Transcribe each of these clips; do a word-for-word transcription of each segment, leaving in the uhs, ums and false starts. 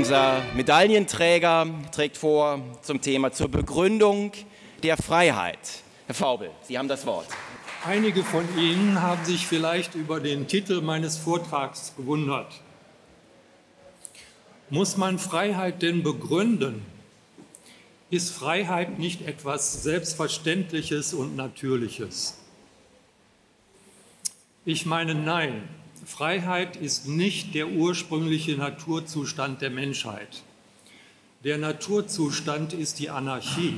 Unser Medaillenträger trägt vor zum Thema zur Begründung der Freiheit. Herr Faubel, Sie haben das Wort. Einige von Ihnen haben sich vielleicht über den Titel meines Vortrags gewundert. Muss man Freiheit denn begründen? Ist Freiheit nicht etwas Selbstverständliches und Natürliches? Ich meine, nein. Freiheit ist nicht der ursprüngliche Naturzustand der Menschheit. Der Naturzustand ist die Anarchie.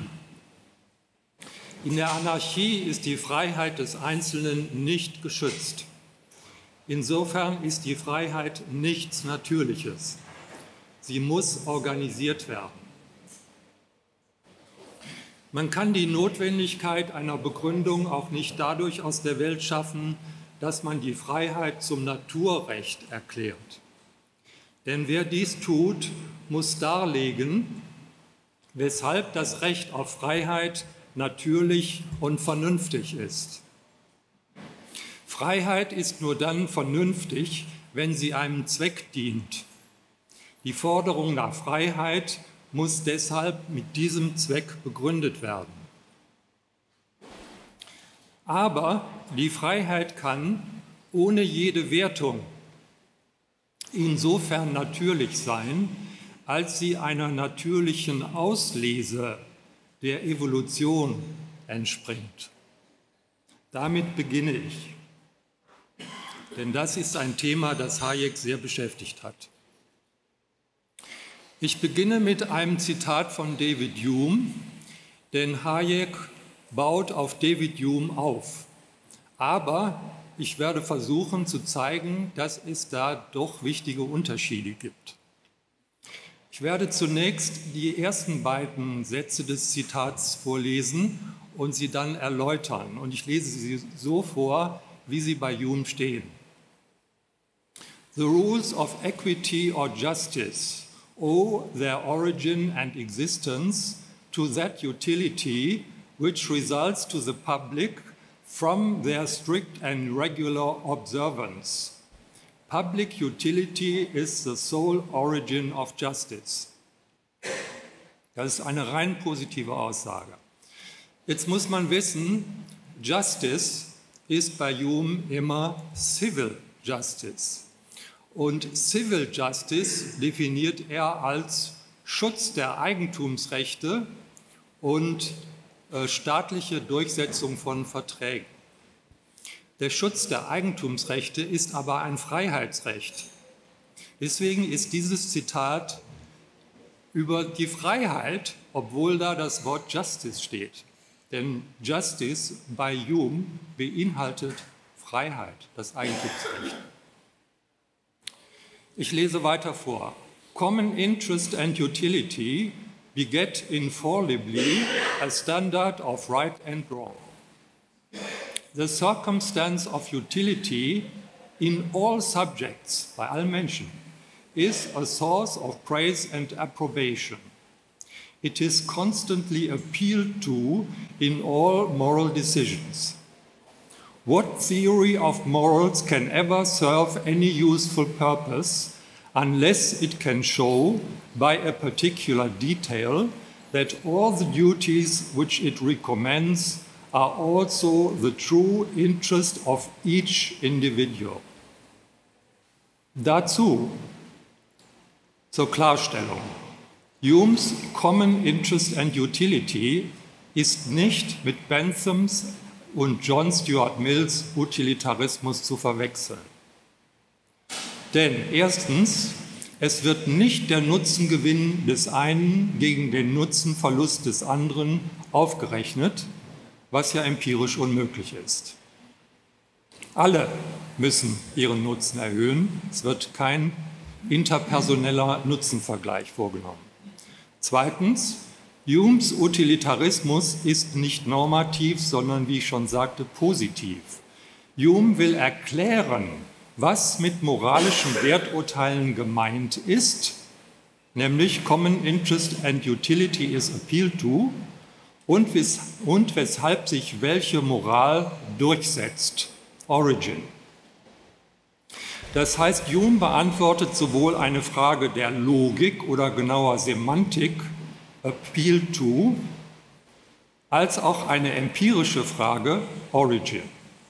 In der Anarchie ist die Freiheit des Einzelnen nicht geschützt. Insofern ist die Freiheit nichts Natürliches. Sie muss organisiert werden. Man kann die Notwendigkeit einer Begründung auch nicht dadurch aus der Welt schaffen, dass man die Freiheit zum Naturrecht erklärt. Denn wer dies tut, muss darlegen, weshalb das Recht auf Freiheit natürlich und vernünftig ist. Freiheit ist nur dann vernünftig, wenn sie einem Zweck dient. Die Forderung nach Freiheit muss deshalb mit diesem Zweck begründet werden. Aber die Freiheit kann ohne jede Wertung insofern natürlich sein, als sie einer natürlichen Auslese der Evolution entspringt. Damit beginne ich, denn das ist ein Thema, das Hayek sehr beschäftigt hat. Ich beginne mit einem Zitat von David Hume, denn Hayek baut auf David Hume auf. Aber ich werde versuchen zu zeigen, dass es da doch wichtige Unterschiede gibt. Ich werde zunächst die ersten beiden Sätze des Zitats vorlesen und sie dann erläutern. Und ich lese sie so vor, wie sie bei Hume stehen. The rules of equity or justice owe their origin and existence to that utility which results to the public from their strict and regular observance. Public utility is the sole origin of justice. Das ist eine rein positive Aussage. Jetzt muss man wissen, Justice ist bei Hume immer Civil Justice. Und Civil Justice definiert er als Schutz der Eigentumsrechte und äh, staatliche Durchsetzung von Verträgen. Der Schutz der Eigentumsrechte ist aber ein Freiheitsrecht. Deswegen ist dieses Zitat über die Freiheit, obwohl da das Wort Justice steht. Denn Justice bei Hume beinhaltet Freiheit, das Eigentumsrecht. Ich lese weiter vor. Common interest and utility beget infallibly a standard of right and wrong. The circumstance of utility in all subjects, bei allen Menschen, is a source of praise and approbation. It is constantly appealed to in all moral decisions. What theory of morals can ever serve any useful purpose unless it can show by a particular detail that all the duties which it recommends are also the true interest of each individual? Dazu, zur Klarstellung, Humes Common Interest and Utility ist nicht mit Benthams und John Stuart Mills Utilitarismus zu verwechseln. Denn erstens, es wird nicht der Nutzengewinn des einen gegen den Nutzenverlust des anderen aufgerechnet, was ja empirisch unmöglich ist. Alle müssen ihren Nutzen erhöhen. Es wird kein interpersoneller Nutzenvergleich vorgenommen. Zweitens, Humes Utilitarismus ist nicht normativ, sondern, wie ich schon sagte, positiv. Hume will erklären, was mit moralischen Werturteilen gemeint ist, nämlich Common Interest and Utility is appealed to, und, wes und weshalb sich welche Moral durchsetzt. Origin. Das heißt, Hume beantwortet sowohl eine Frage der Logik oder genauer Semantik, appeal to, als auch eine empirische Frage, origin.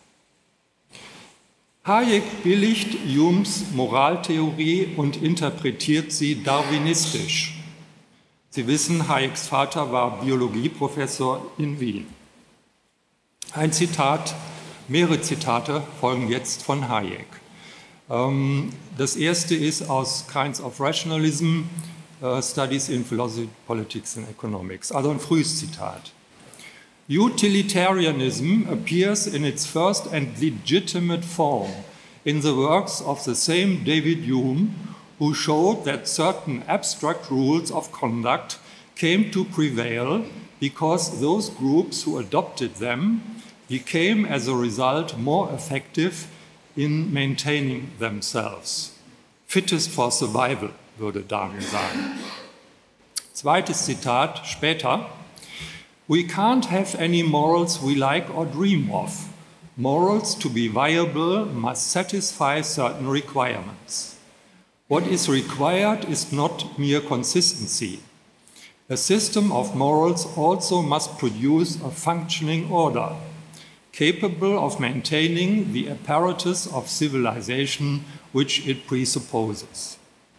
Hayek billigt Humes Moraltheorie und interpretiert sie darwinistisch. Sie wissen, Hayeks Vater war Biologieprofessor in Wien. Ein Zitat, mehrere Zitate folgen jetzt von Hayek. Das erste ist aus Kinds of Rationalism, Studies in Philosophy, Politics and Economics, also ein frühes Zitat. Utilitarianism appears in its first and legitimate form in the works of the same David Hume, who showed that certain abstract rules of conduct came to prevail because those groups who adopted them became as a result more effective in maintaining themselves. Fittest for survival, würde Darwin sagen. Zweites Zitat später. We can't have any morals we like or dream of. Morals, to be viable, must satisfy certain requirements. What is required is not mere consistency. A system of morals also must produce a functioning order, capable of maintaining the apparatus of civilization which it presupposes.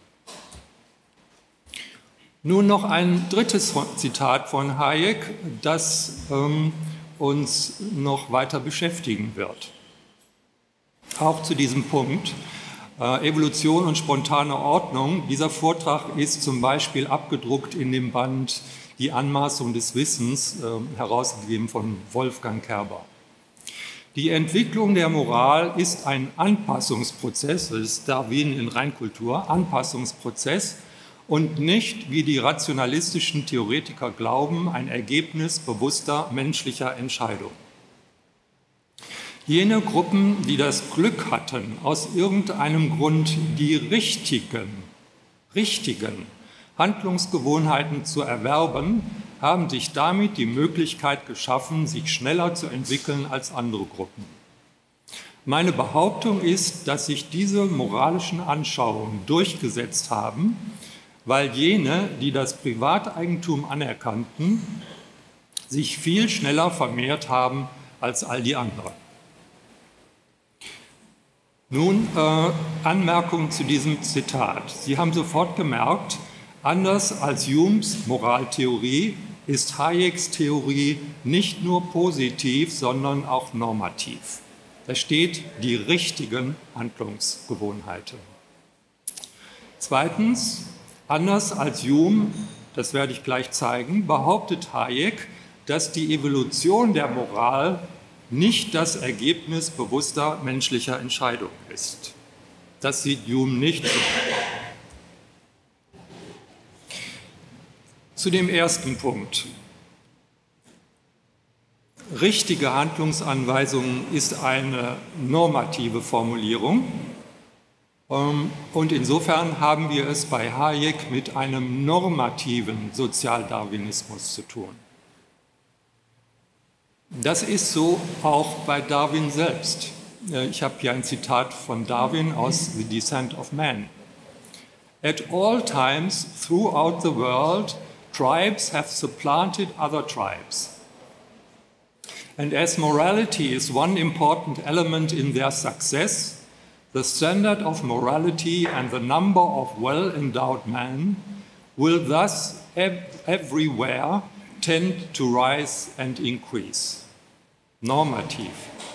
Nun noch ein drittes Zitat von Hayek, das ähm, uns noch weiter beschäftigen wird. Auch zu diesem Punkt, äh, Evolution und spontane Ordnung. Dieser Vortrag ist zum Beispiel abgedruckt in dem Band Die Anmaßung des Wissens, äh, herausgegeben von Wolfgang Kerber. Die Entwicklung der Moral ist ein Anpassungsprozess, das ist Darwin in Reinkultur, Anpassungsprozess, und nicht, wie die rationalistischen Theoretiker glauben, ein Ergebnis bewusster menschlicher Entscheidungen. Jene Gruppen, die das Glück hatten, aus irgendeinem Grund die richtigen, richtigen Handlungsgewohnheiten zu erwerben, haben sich damit die Möglichkeit geschaffen, sich schneller zu entwickeln als andere Gruppen. Meine Behauptung ist, dass sich diese moralischen Anschauungen durchgesetzt haben, weil jene, die das Privateigentum anerkannten, sich viel schneller vermehrt haben als all die anderen. Nun äh, Anmerkung zu diesem Zitat. Sie haben sofort gemerkt, anders als Humes Moraltheorie ist Hayeks Theorie nicht nur positiv, sondern auch normativ. Da steht die richtigen Handlungsgewohnheiten. Zweitens, anders als Hume, das werde ich gleich zeigen, behauptet Hayek, dass die Evolution der Moral nicht das Ergebnis bewusster menschlicher Entscheidungen ist. Das sieht Hume nicht so. Zu dem ersten Punkt. Richtige Handlungsanweisungen ist eine normative Formulierung. Und insofern haben wir es bei Hayek mit einem normativen Sozialdarwinismus zu tun. Das ist so auch bei Darwin selbst. Ich habe hier ein Zitat von Darwin aus The Descent of Man. At all times throughout the world, tribes have supplanted other tribes. And as morality is one important element in their success, the standard of morality and the number of well-endowed men will thus ev everywhere tend to rise and increase. Normativ.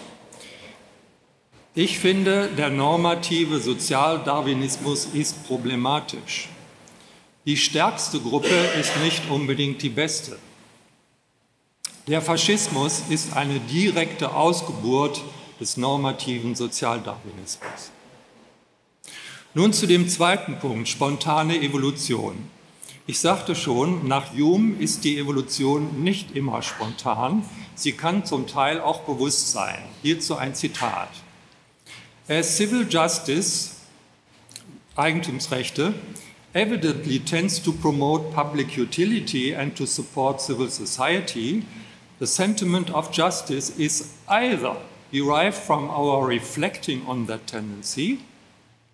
Ich finde, der normative Sozialdarwinismus ist problematisch. Die stärkste Gruppe ist nicht unbedingt die beste. Der Faschismus ist eine direkte Ausgeburt des normativen Sozialdarwinismus. Nun zu dem zweiten Punkt, spontane Evolution. Ich sagte schon, nach Hume ist die Evolution nicht immer spontan, sie kann zum Teil auch bewusst sein. Hierzu ein Zitat. As civil justice, Eigentumsrechte, evidently tends to promote public utility and to support civil society, the sentiment of justice is either derived from our reflecting on that tendency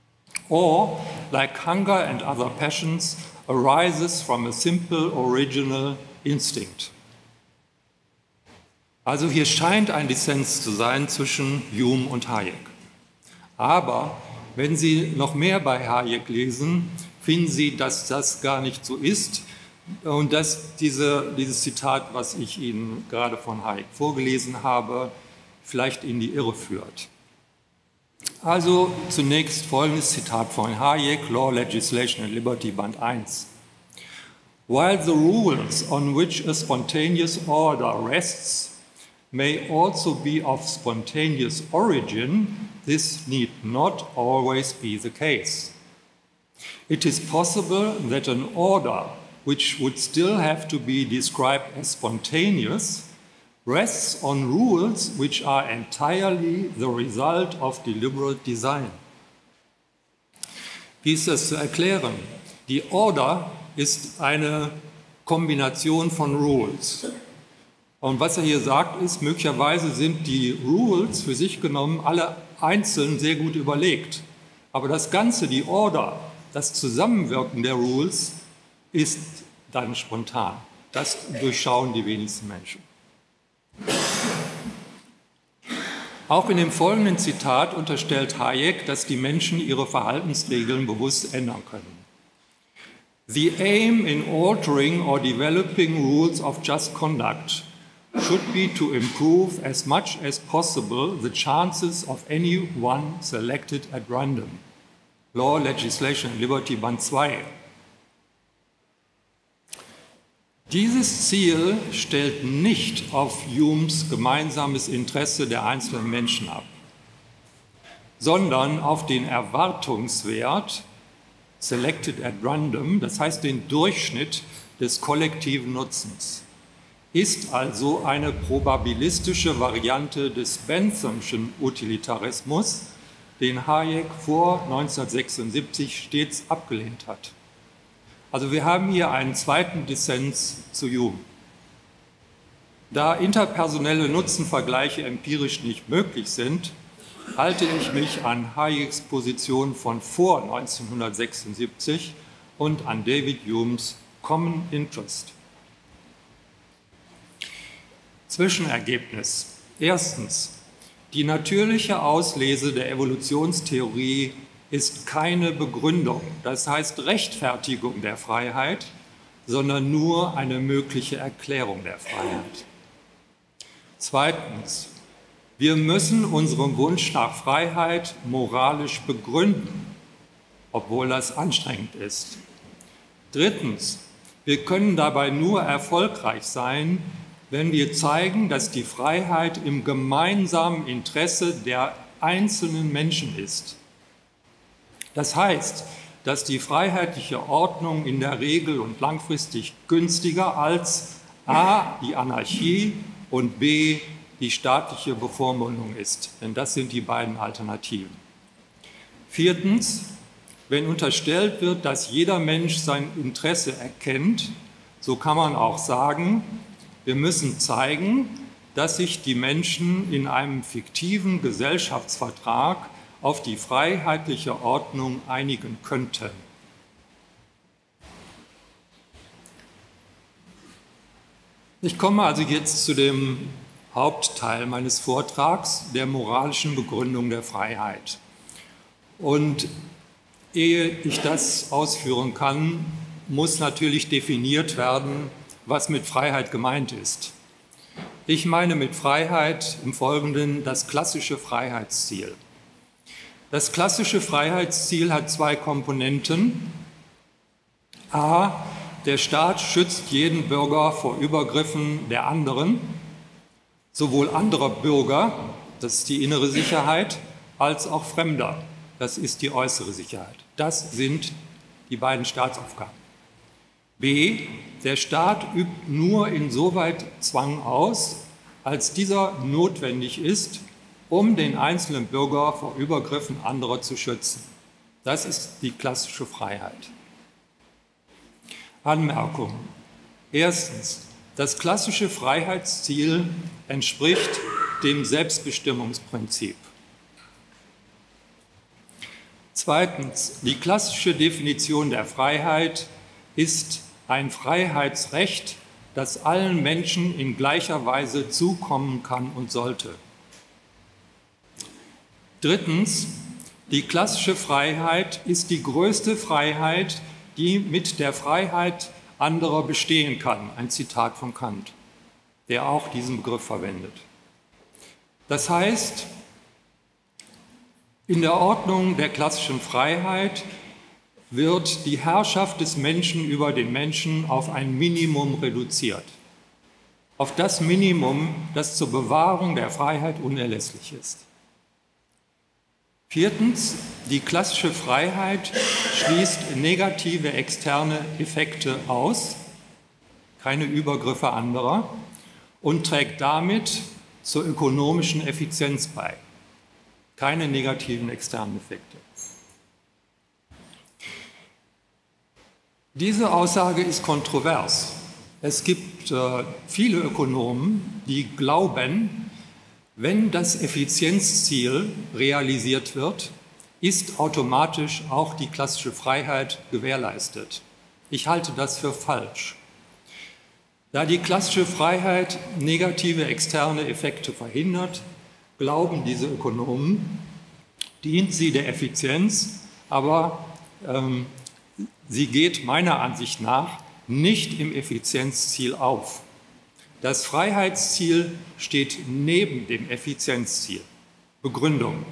or, like hunger and other passions, arises from a simple original instinct. Also hier scheint ein Dissens zu sein zwischen Hume und Hayek. Aber wenn Sie noch mehr bei Hayek lesen, finden Sie, dass das gar nicht so ist und dass diese, dieses Zitat, was ich Ihnen gerade von Hayek vorgelesen habe, vielleicht in die Irre führt. Also zunächst folgendes Zitat von Hayek, Law, Legislation and Liberty, Band eins. While the rules on which a spontaneous order rests may also be of spontaneous origin, this need not always be the case. It is possible that an order which would still have to be described as spontaneous rests on rules which are entirely the result of deliberate design. Wie ist das zu erklären? Die Order ist eine Kombination von Rules. Und was er hier sagt, ist, möglicherweise sind die Rules für sich genommen alle einzeln sehr gut überlegt. Aber das Ganze, die Order, das Zusammenwirken der Rules ist dann spontan. Das durchschauen die wenigsten Menschen. Auch in dem folgenden Zitat unterstellt Hayek, dass die Menschen ihre Verhaltensregeln bewusst ändern können. The aim in altering or developing rules of just conduct should be to improve as much as possible the chances of any one selected at random. Law, Legislation and Liberty, Band zwei. Dieses Ziel stellt nicht auf Humes gemeinsames Interesse der einzelnen Menschen ab, sondern auf den Erwartungswert, selected at random, das heißt den Durchschnitt des kollektiven Nutzens. Ist also eine probabilistische Variante des Benthamschen Utilitarismus, den Hayek vor neunzehnhundertsechsundsiebzig stets abgelehnt hat. Also wir haben hier einen zweiten Dissens zu Hume. Da interpersonelle Nutzenvergleiche empirisch nicht möglich sind, halte ich mich an Hayeks Position von vor neunzehnhundertsechsundsiebzig und an David Humes Common Interest. Zwischenergebnis. Erstens, die natürliche Auslese der Evolutionstheorie ist keine Begründung, das heißt Rechtfertigung der Freiheit, sondern nur eine mögliche Erklärung der Freiheit. Zweitens, wir müssen unseren Wunsch nach Freiheit moralisch begründen, obwohl das anstrengend ist. Drittens, wir können dabei nur erfolgreich sein, wenn wir zeigen, dass die Freiheit im gemeinsamen Interesse der einzelnen Menschen ist. Das heißt, dass die freiheitliche Ordnung in der Regel und langfristig günstiger als a. die Anarchie und b. die staatliche Bevormundung ist. Denn das sind die beiden Alternativen. Viertens, wenn unterstellt wird, dass jeder Mensch sein Interesse erkennt, so kann man auch sagen, wir müssen zeigen, dass sich die Menschen in einem fiktiven Gesellschaftsvertrag auf die freiheitliche Ordnung einigen könnten. Ich komme also jetzt zu dem Hauptteil meines Vortrags, der moralischen Begründung der Freiheit. Und ehe ich das ausführen kann, muss natürlich definiert werden, was mit Freiheit gemeint ist. Ich meine mit Freiheit im Folgenden das klassische Freiheitsziel. Das klassische Freiheitsziel hat zwei Komponenten. A. Der Staat schützt jeden Bürger vor Übergriffen der anderen, sowohl anderer Bürger, das ist die innere Sicherheit, als auch Fremder, das ist die äußere Sicherheit. Das sind die beiden Staatsaufgaben. B. Der Staat übt nur insoweit Zwang aus, als dieser notwendig ist, um den einzelnen Bürger vor Übergriffen anderer zu schützen. Das ist die klassische Freiheit. Anmerkung. Erstens. Das klassische Freiheitsziel entspricht dem Selbstbestimmungsprinzip. Zweitens, die klassische Definition der Freiheit ist ein Freiheitsrecht, das allen Menschen in gleicher Weise zukommen kann und sollte. Drittens, die klassische Freiheit ist die größte Freiheit, die mit der Freiheit anderer bestehen kann. Ein Zitat von Kant, der auch diesen Begriff verwendet. Das heißt, in der Ordnung der klassischen Freiheit wird die Herrschaft des Menschen über den Menschen auf ein Minimum reduziert. Auf das Minimum, das zur Bewahrung der Freiheit unerlässlich ist. Viertens, die klassische Freiheit schließt negative externe Effekte aus, keine Übergriffe anderer, und trägt damit zur ökonomischen Effizienz bei. Keine negativen externen Effekte. Diese Aussage ist kontrovers. Es gibt äh, viele Ökonomen, die glauben, wenn das Effizienzziel realisiert wird, ist automatisch auch die klassische Freiheit gewährleistet. Ich halte das für falsch. Da die klassische Freiheit negative externe Effekte verhindert, glauben diese Ökonomen, dient sie der Effizienz, aber ähm, sie geht meiner Ansicht nach nicht im Effizienzziel auf. Das Freiheitsziel steht neben dem Effizienzziel. Begründung.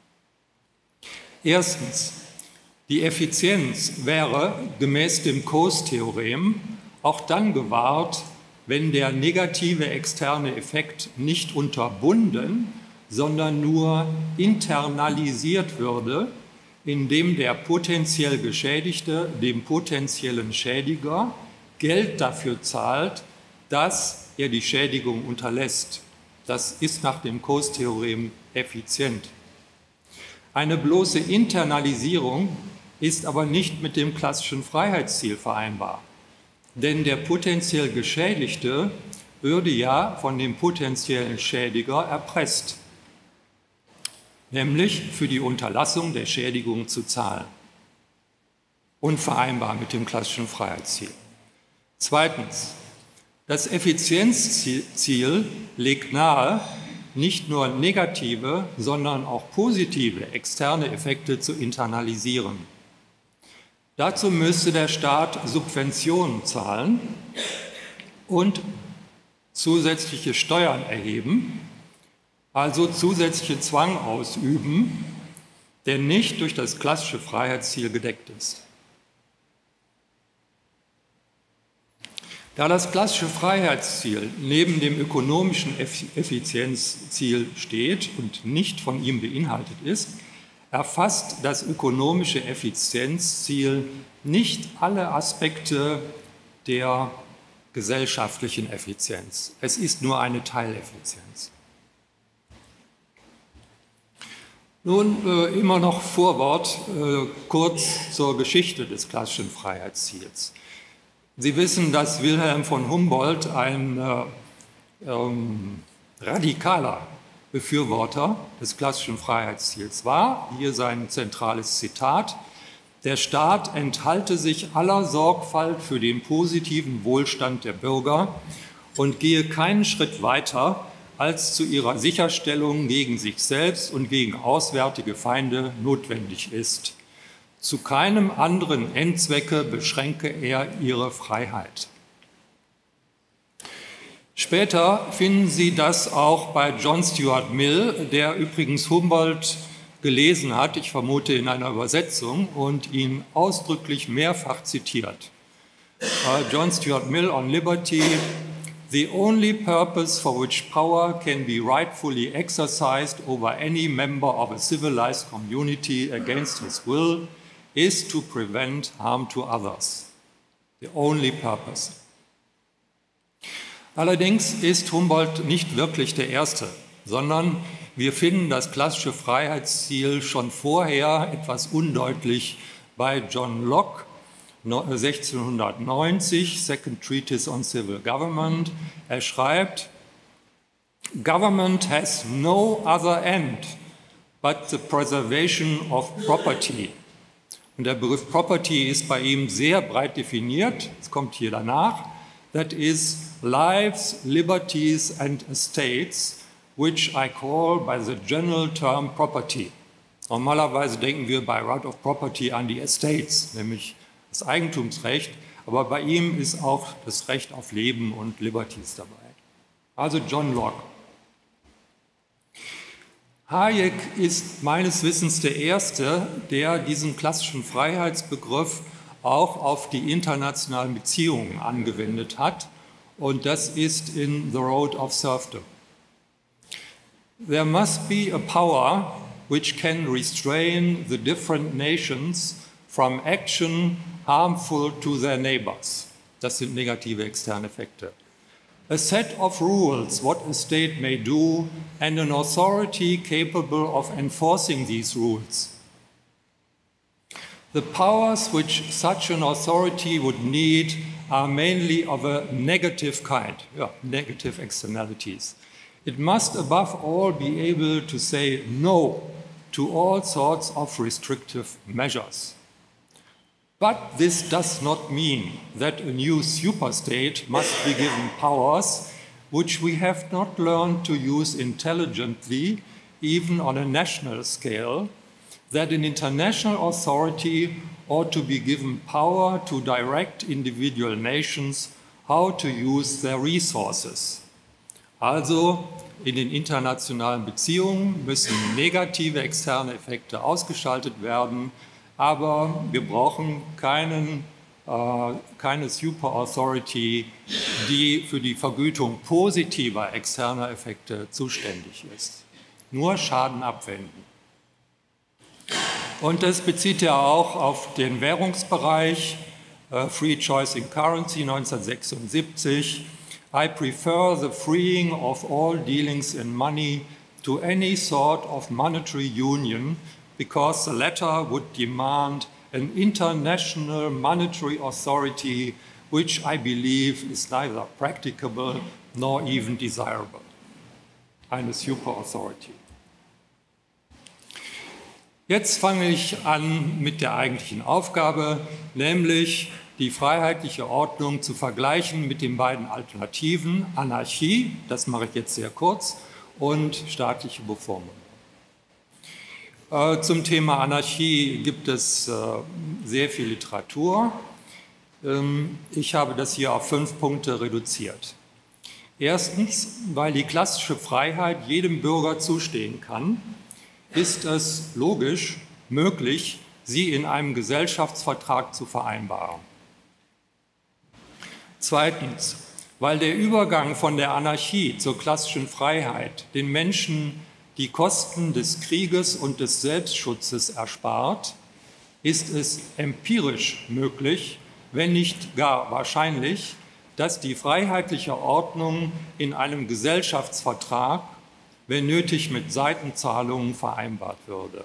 Erstens, die Effizienz wäre gemäß dem Coase-Theorem auch dann gewahrt, wenn der negative externe Effekt nicht unterbunden, sondern nur internalisiert würde, indem der potenziell Geschädigte dem potenziellen Schädiger Geld dafür zahlt, dass er die Schädigung unterlässt. Das ist nach dem Coase-Theorem effizient. Eine bloße Internalisierung ist aber nicht mit dem klassischen Freiheitsziel vereinbar. Denn der potenziell Geschädigte würde ja von dem potenziellen Schädiger erpresst, nämlich für die Unterlassung der Schädigung zu zahlen. Unvereinbar mit dem klassischen Freiheitsziel. Zweitens, das Effizienzziel legt nahe, nicht nur negative, sondern auch positive externe Effekte zu internalisieren. Dazu müsste der Staat Subventionen zahlen und zusätzliche Steuern erheben, also zusätzliche Zwang ausüben, der nicht durch das klassische Freiheitsziel gedeckt ist. Da das klassische Freiheitsziel neben dem ökonomischen Effizienzziel steht und nicht von ihm beinhaltet ist, erfasst das ökonomische Effizienzziel nicht alle Aspekte der gesellschaftlichen Effizienz. Es ist nur eine Teileffizienz. Nun äh, immer noch Vorwort, äh, kurz zur Geschichte des klassischen Freiheitsziels. Sie wissen, dass Wilhelm von Humboldt ein äh, ähm, radikaler Befürworter des klassischen Freiheitsziels war. Hier sein zentrales Zitat: Der Staat enthalte sich aller Sorgfalt für den positiven Wohlstand der Bürger und gehe keinen Schritt weiter, als zu ihrer Sicherstellung gegen sich selbst und gegen auswärtige Feinde notwendig ist. Zu keinem anderen Endzwecke beschränke er ihre Freiheit. Später finden Sie das auch bei John Stuart Mill, der übrigens Humboldt gelesen hat, ich vermute in einer Übersetzung, und ihn ausdrücklich mehrfach zitiert. John Stuart Mill on Liberty: The only purpose for which power can be rightfully exercised over any member of a civilized community against his will is to prevent harm to others. The only purpose. Allerdings ist Humboldt nicht wirklich der Erste, sondern wir finden das klassische Freiheitsziel schon vorher etwas undeutlich bei John Locke, sechzehnhundertneunzig, Second Treatise on Civil Government. Er schreibt: Government has no other end but the preservation of property. Und der Begriff Property ist bei ihm sehr breit definiert, es kommt hier danach, that is lives, liberties and estates, which I call by the general term property. Normalerweise denken wir bei Right of Property an die Estates, nämlich das Eigentumsrecht, aber bei ihm ist auch das Recht auf Leben und Liberties dabei. Also John Locke. Hayek ist meines Wissens der Erste, der diesen klassischen Freiheitsbegriff auch auf die internationalen Beziehungen angewendet hat, und das ist in The Road of Serfdom. There must be a power which can restrain the different nations from action harmful to their neighbors. Das sind negative externe Effekte. A set of rules what a state may do and an authority capable of enforcing these rules. The powers which such an authority would need are mainly of a negative kind, yeah, negative externalities. It must above all be able to say no to all sorts of restrictive measures. But this does not mean that a new superstate must be given powers which we have not learned to use intelligently, even on a national scale, that an international authority ought to be given power to direct individual nations how to use their resources. Also, in den internationalen Beziehungen müssen negative externe Effekte ausgeschaltet werden, aber wir brauchen keinen, äh, keine Super Authority, die für die Vergütung positiver externer Effekte zuständig ist. Nur Schaden abwenden. Und das bezieht er auch auf den Währungsbereich, äh, Free Choice in Currency neunzehnhundertsechsundsiebzig. I prefer the freeing of all dealings in money to any sort of monetary union, because the latter would demand an international monetary authority, which I believe is neither practicable nor even desirable. Eine Super Authority. Jetzt fange ich an mit der eigentlichen Aufgabe, nämlich die freiheitliche Ordnung zu vergleichen mit den beiden Alternativen, Anarchie, das mache ich jetzt sehr kurz, und staatliche Bevormundung. Äh, zum Thema Anarchie gibt es äh, sehr viel Literatur. Ähm, ich habe das hier auf fünf Punkte reduziert. Erstens, weil die klassische Freiheit jedem Bürger zustehen kann, ist es logisch möglich, sie in einem Gesellschaftsvertrag zu vereinbaren. Zweitens, weil der Übergang von der Anarchie zur klassischen Freiheit den Menschen die Kosten des Krieges und des Selbstschutzes erspart, ist es empirisch möglich, wenn nicht gar wahrscheinlich, dass die freiheitliche Ordnung in einem Gesellschaftsvertrag, wenn nötig mit Seitenzahlungen, vereinbart würde.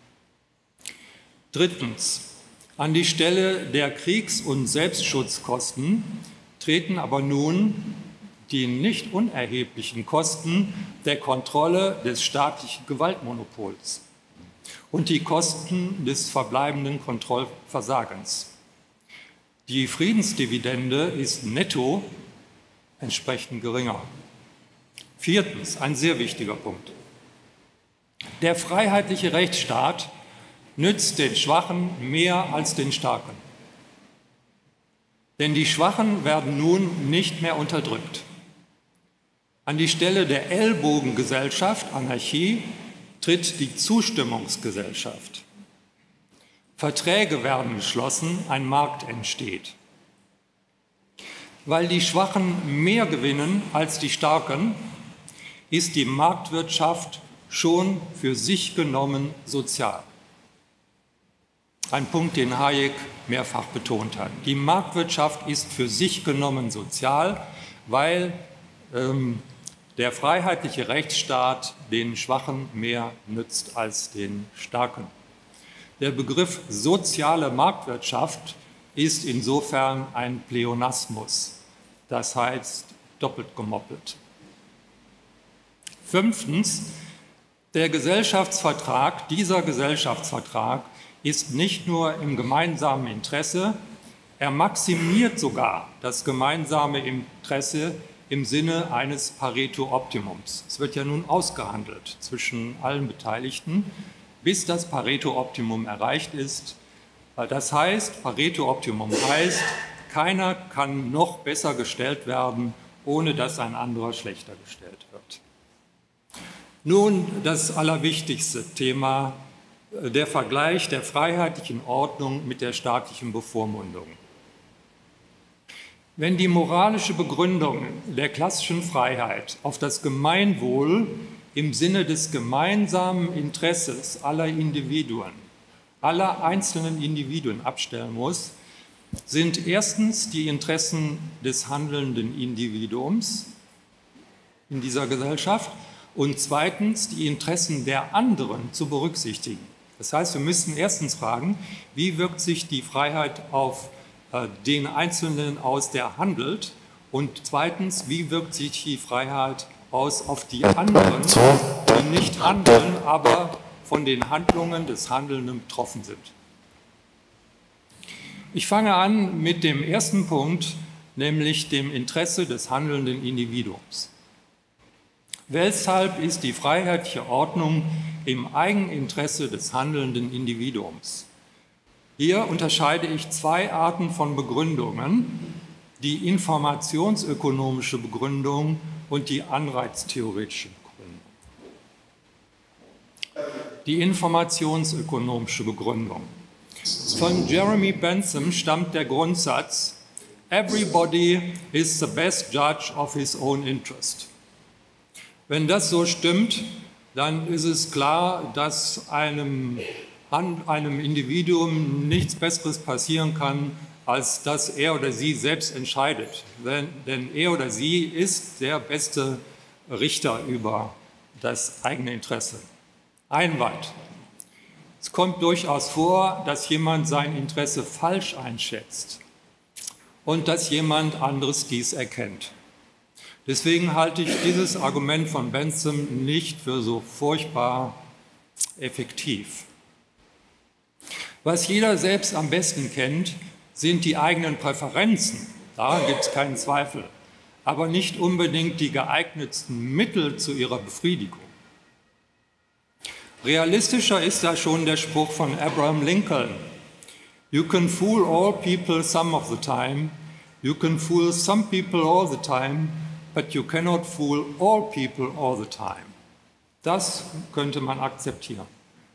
Drittens, an die Stelle der Kriegs- und Selbstschutzkosten treten aber nun die nicht unerheblichen Kosten der Kontrolle des staatlichen Gewaltmonopols und die Kosten des verbleibenden Kontrollversagens. Die Friedensdividende ist netto entsprechend geringer. Viertens, ein sehr wichtiger Punkt. Der freiheitliche Rechtsstaat nützt den Schwachen mehr als den Starken. Denn die Schwachen werden nun nicht mehr unterdrückt. An die Stelle der Ellbogengesellschaft, Anarchie, tritt die Zustimmungsgesellschaft. Verträge werden geschlossen, ein Markt entsteht. Weil die Schwachen mehr gewinnen als die Starken, ist die Marktwirtschaft schon für sich genommen sozial. Ein Punkt, den Hayek mehrfach betont hat. Die Marktwirtschaft ist für sich genommen sozial, weil ähm, der freiheitliche Rechtsstaat den Schwachen mehr nützt als den Starken. Der Begriff soziale Marktwirtschaft ist insofern ein Pleonasmus, das heißt doppelt gemoppelt. Fünftens, Der Gesellschaftsvertrag, dieser Gesellschaftsvertrag ist nicht nur im gemeinsamen Interesse, er maximiert sogar das gemeinsame Interesse im Sinne eines Pareto-Optimums. Es wird ja nun ausgehandelt zwischen allen Beteiligten, bis das Pareto-Optimum erreicht ist. Das heißt, Pareto-Optimum heißt, keiner kann noch besser gestellt werden, ohne dass ein anderer schlechter gestellt wird. Nun das allerwichtigste Thema, der Vergleich der freiheitlichen Ordnung mit der staatlichen Bevormundung. Wenn die moralische Begründung der klassischen Freiheit auf das Gemeinwohl im Sinne des gemeinsamen Interesses aller Individuen, aller einzelnen Individuen abstellen muss, sind erstens die Interessen des handelnden Individuums in dieser Gesellschaft und zweitens die Interessen der anderen zu berücksichtigen. Das heißt, wir müssen erstens fragen, wie wirkt sich die Freiheit auf den Einzelnen aus, der handelt, und zweitens, wie wirkt sich die Freiheit aus auf die anderen, die nicht handeln, aber von den Handlungen des Handelnden betroffen sind. Ich fange an mit dem ersten Punkt, nämlich dem Interesse des handelnden Individuums. Weshalb ist die freiheitliche Ordnung im Eigeninteresse des handelnden Individuums? Hier unterscheide ich zwei Arten von Begründungen, die informationsökonomische Begründung und die anreiztheoretische Begründung. Die informationsökonomische Begründung. Von Jeremy Bentham stammt der Grundsatz, everybody is the best judge of his own interest. Wenn das so stimmt, dann ist es klar, dass einem an einem Individuum nichts Besseres passieren kann, als dass er oder sie selbst entscheidet. Denn, denn er oder sie ist der beste Richter über das eigene Interesse. Einwand. Es kommt durchaus vor, dass jemand sein Interesse falsch einschätzt und dass jemand anderes dies erkennt. Deswegen halte ich dieses Argument von Bentham nicht für so furchtbar effektiv. Was jeder selbst am besten kennt, sind die eigenen Präferenzen. Daran gibt es keinen Zweifel. Aber nicht unbedingt die geeignetsten Mittel zu ihrer Befriedigung. Realistischer ist da schon der Spruch von Abraham Lincoln. You can fool all people some of the time. You can fool some people all the time. But you cannot fool all people all the time. Das könnte man akzeptieren.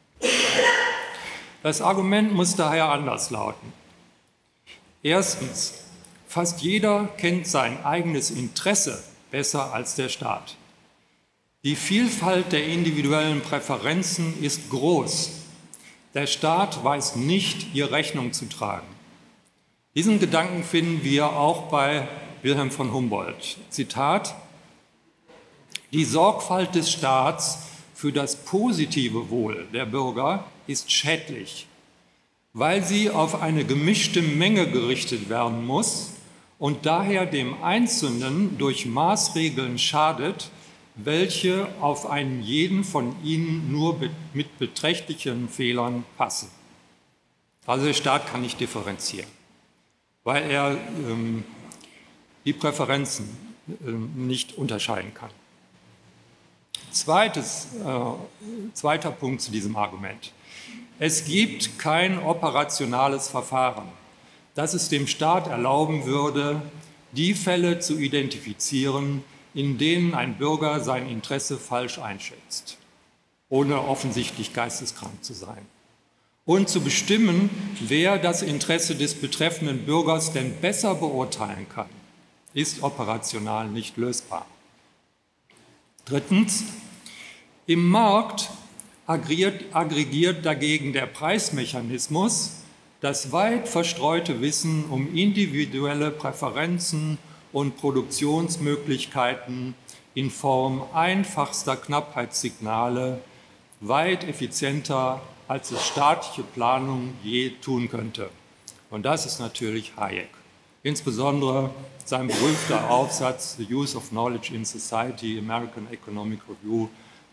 Das Argument muss daher anders lauten. Erstens, fast jeder kennt sein eigenes Interesse besser als der Staat. Die Vielfalt der individuellen Präferenzen ist groß. Der Staat weiß nicht, ihr Rechnung zu tragen. Diesen Gedanken finden wir auch bei Wilhelm von Humboldt. Zitat: Die Sorgfalt des Staats für das positive Wohl der Bürger ist schädlich, weil sie auf eine gemischte Menge gerichtet werden muss und daher dem Einzelnen durch Maßregeln schadet, welche auf einen jeden von ihnen nur mit beträchtlichen Fehlern passen. Also der Staat kann nicht differenzieren, weil er ähm, die Präferenzen äh, nicht unterscheiden kann. Zweites, äh, zweiter Punkt zu diesem Argument. Es gibt kein operationales Verfahren, das es dem Staat erlauben würde, die Fälle zu identifizieren, in denen ein Bürger sein Interesse falsch einschätzt, ohne offensichtlich geisteskrank zu sein. Und zu bestimmen, wer das Interesse des betreffenden Bürgers denn besser beurteilen kann, ist operational nicht lösbar. Drittens, im Markt aggregiert, aggregiert dagegen der Preismechanismus das weit verstreute Wissen um individuelle Präferenzen und Produktionsmöglichkeiten in Form einfachster Knappheitssignale weit effizienter, als es staatliche Planung je tun könnte. Und das ist natürlich Hayek. Insbesondere sein berühmter Aufsatz The Use of Knowledge in Society, American Economic Review,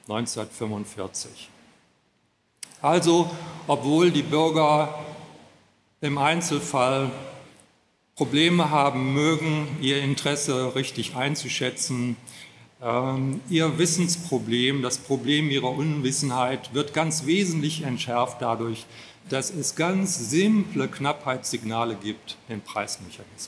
neunzehnhundertfünfundvierzig. Also, obwohl die Bürger im Einzelfall Probleme haben mögen, ihr Interesse richtig einzuschätzen, ähm, ihr Wissensproblem, das Problem ihrer Unwissenheit wird ganz wesentlich entschärft dadurch, dass es ganz simple Knappheitssignale gibt, den Preismechanismus.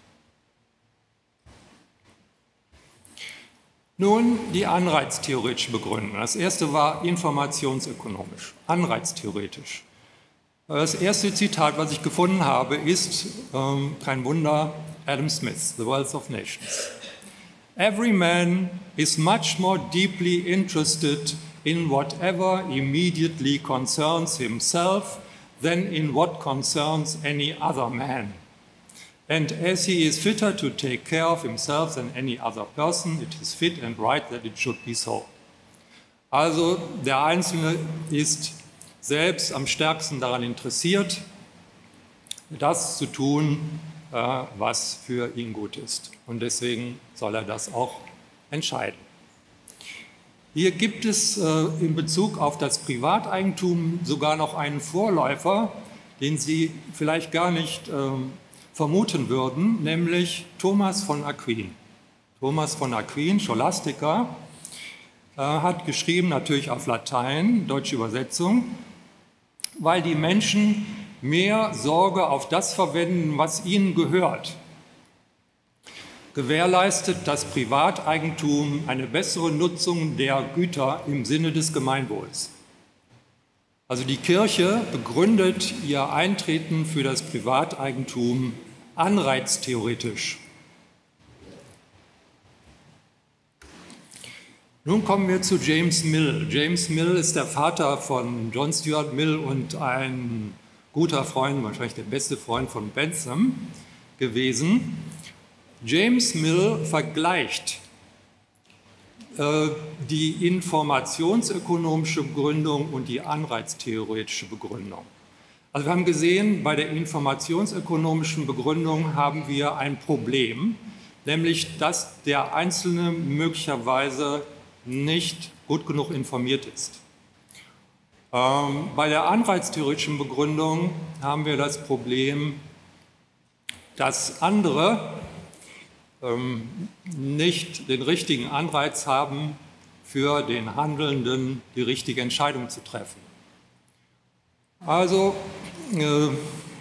Nun die anreiztheoretische Begründung. Das erste war informationsökonomisch, anreiztheoretisch. Das erste Zitat, was ich gefunden habe, ist, ähm, kein Wunder, Adam Smith, The Wealth of Nations. Every man is much more deeply interested in whatever immediately concerns himself than in what concerns any other man. And as he is fitter to take care of himself than any other person, it is fit and right that it should be so. Also der Einzelne ist selbst am stärksten daran interessiert, das zu tun, was für ihn gut ist. Und deswegen soll er das auch entscheiden. Hier gibt es in Bezug auf das Privateigentum sogar noch einen Vorläufer, den Sie vielleicht gar nicht vermuten würden, nämlich Thomas von Aquin. Thomas von Aquin, Scholastiker, hat geschrieben, natürlich auf Latein, deutsche Übersetzung, weil die Menschen mehr Sorge auf das verwenden, was ihnen gehört, gewährleistet das Privateigentum eine bessere Nutzung der Güter im Sinne des Gemeinwohls. Also die Kirche begründet ihr Eintreten für das Privateigentum anreiztheoretisch. Nun kommen wir zu James Mill. James Mill ist der Vater von John Stuart Mill und ein guter Freund, wahrscheinlich der beste Freund von Bentham gewesen. James Mill vergleicht äh, die informationsökonomische Begründung und die anreiztheoretische Begründung. Also wir haben gesehen, bei der informationsökonomischen Begründung haben wir ein Problem, nämlich dass der Einzelne möglicherweise nicht gut genug informiert ist. Ähm, bei der anreiztheoretischen Begründung haben wir das Problem, dass andere ähm, nicht den richtigen Anreiz haben, für den Handelnden die richtige Entscheidung zu treffen. Also, äh,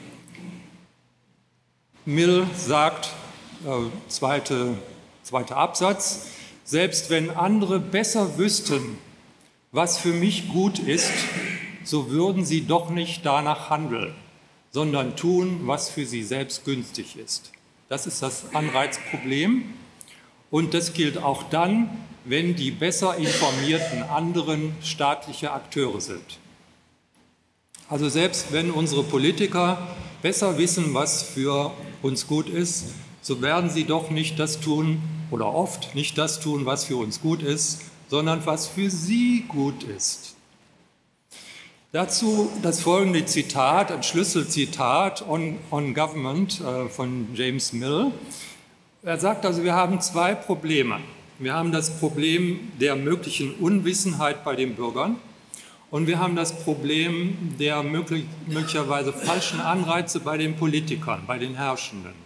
Mill sagt, äh, zweite, zweiter Absatz, selbst wenn andere besser wüssten, was für mich gut ist, so würden sie doch nicht danach handeln, sondern tun, was für sie selbst günstig ist. Das ist das Anreizproblem und das gilt auch dann, wenn die besser informierten anderen staatliche Akteure sind. Also selbst wenn unsere Politiker besser wissen, was für uns gut ist, so werden sie doch nicht das tun oder oft nicht das tun, was für uns gut ist, sondern was für sie gut ist. Dazu das folgende Zitat, ein Schlüsselzitat on, on Government äh, von James Mill. Er sagt also, wir haben zwei Probleme. Wir haben das Problem der möglichen Unwissenheit bei den Bürgern und wir haben das Problem der möglich, möglicherweise falschen Anreize bei den Politikern, bei den Herrschenden.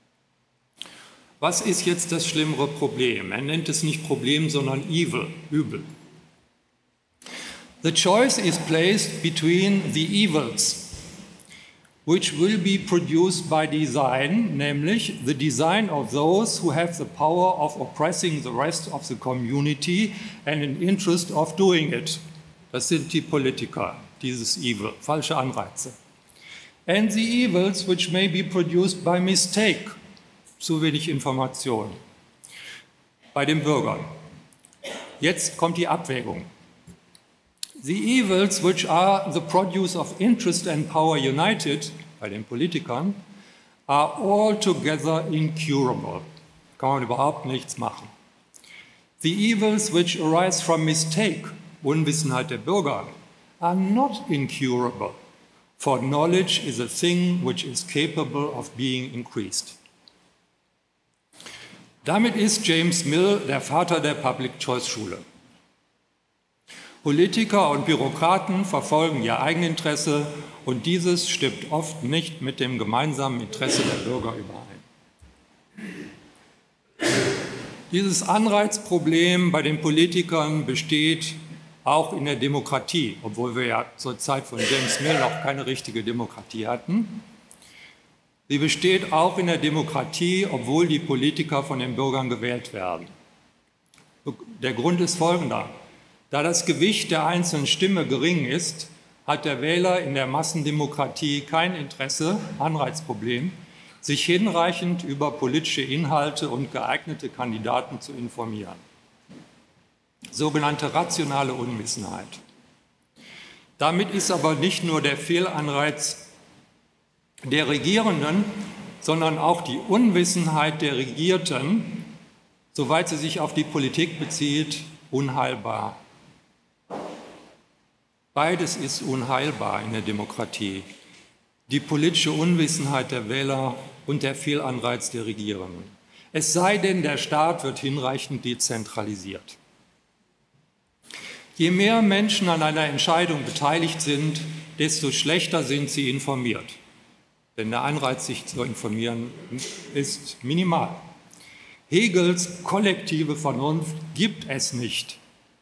Was ist jetzt das schlimmere Problem? Er nennt es nicht Problem, sondern Evil, Übel. The choice is placed between the evils, which will be produced by design, nämlich the design of those who have the power of oppressing the rest of the community and an interest of doing it. Das sind die Politiker, dieses Evil, falsche Anreize. And the evils which may be produced by mistake, zu wenig Information bei den Bürgern. Jetzt kommt die Abwägung. The evils which are the produce of interest and power united, bei den Politikern, are altogether incurable. Kann man überhaupt nichts machen. The evils which arise from mistake, Unwissenheit der Bürger, are not incurable, for knowledge is a thing which is capable of being increased. Damit ist James Mill der Vater der Public Choice Schule. Politiker und Bürokraten verfolgen ihr Eigeninteresse und dieses stimmt oft nicht mit dem gemeinsamen Interesse der Bürger überein. Dieses Anreizproblem bei den Politikern besteht auch in der Demokratie, obwohl wir ja zur Zeit von James Mill noch keine richtige Demokratie hatten. Sie besteht auch in der Demokratie, obwohl die Politiker von den Bürgern gewählt werden. Der Grund ist folgender. Da das Gewicht der einzelnen Stimme gering ist, hat der Wähler in der Massendemokratie kein Interesse, Anreizproblem, sich hinreichend über politische Inhalte und geeignete Kandidaten zu informieren. Sogenannte rationale Unwissenheit. Damit ist aber nicht nur der Fehlanreiz der Regierenden, sondern auch die Unwissenheit der Regierten, soweit sie sich auf die Politik bezieht, unheilbar. Beides ist unheilbar in der Demokratie. Die politische Unwissenheit der Wähler und der Fehlanreiz der Regierenden. Es sei denn, der Staat wird hinreichend dezentralisiert. Je mehr Menschen an einer Entscheidung beteiligt sind, desto schlechter sind sie informiert. Denn der Anreiz, sich zu informieren, ist minimal. Hegels kollektive Vernunft gibt es nicht.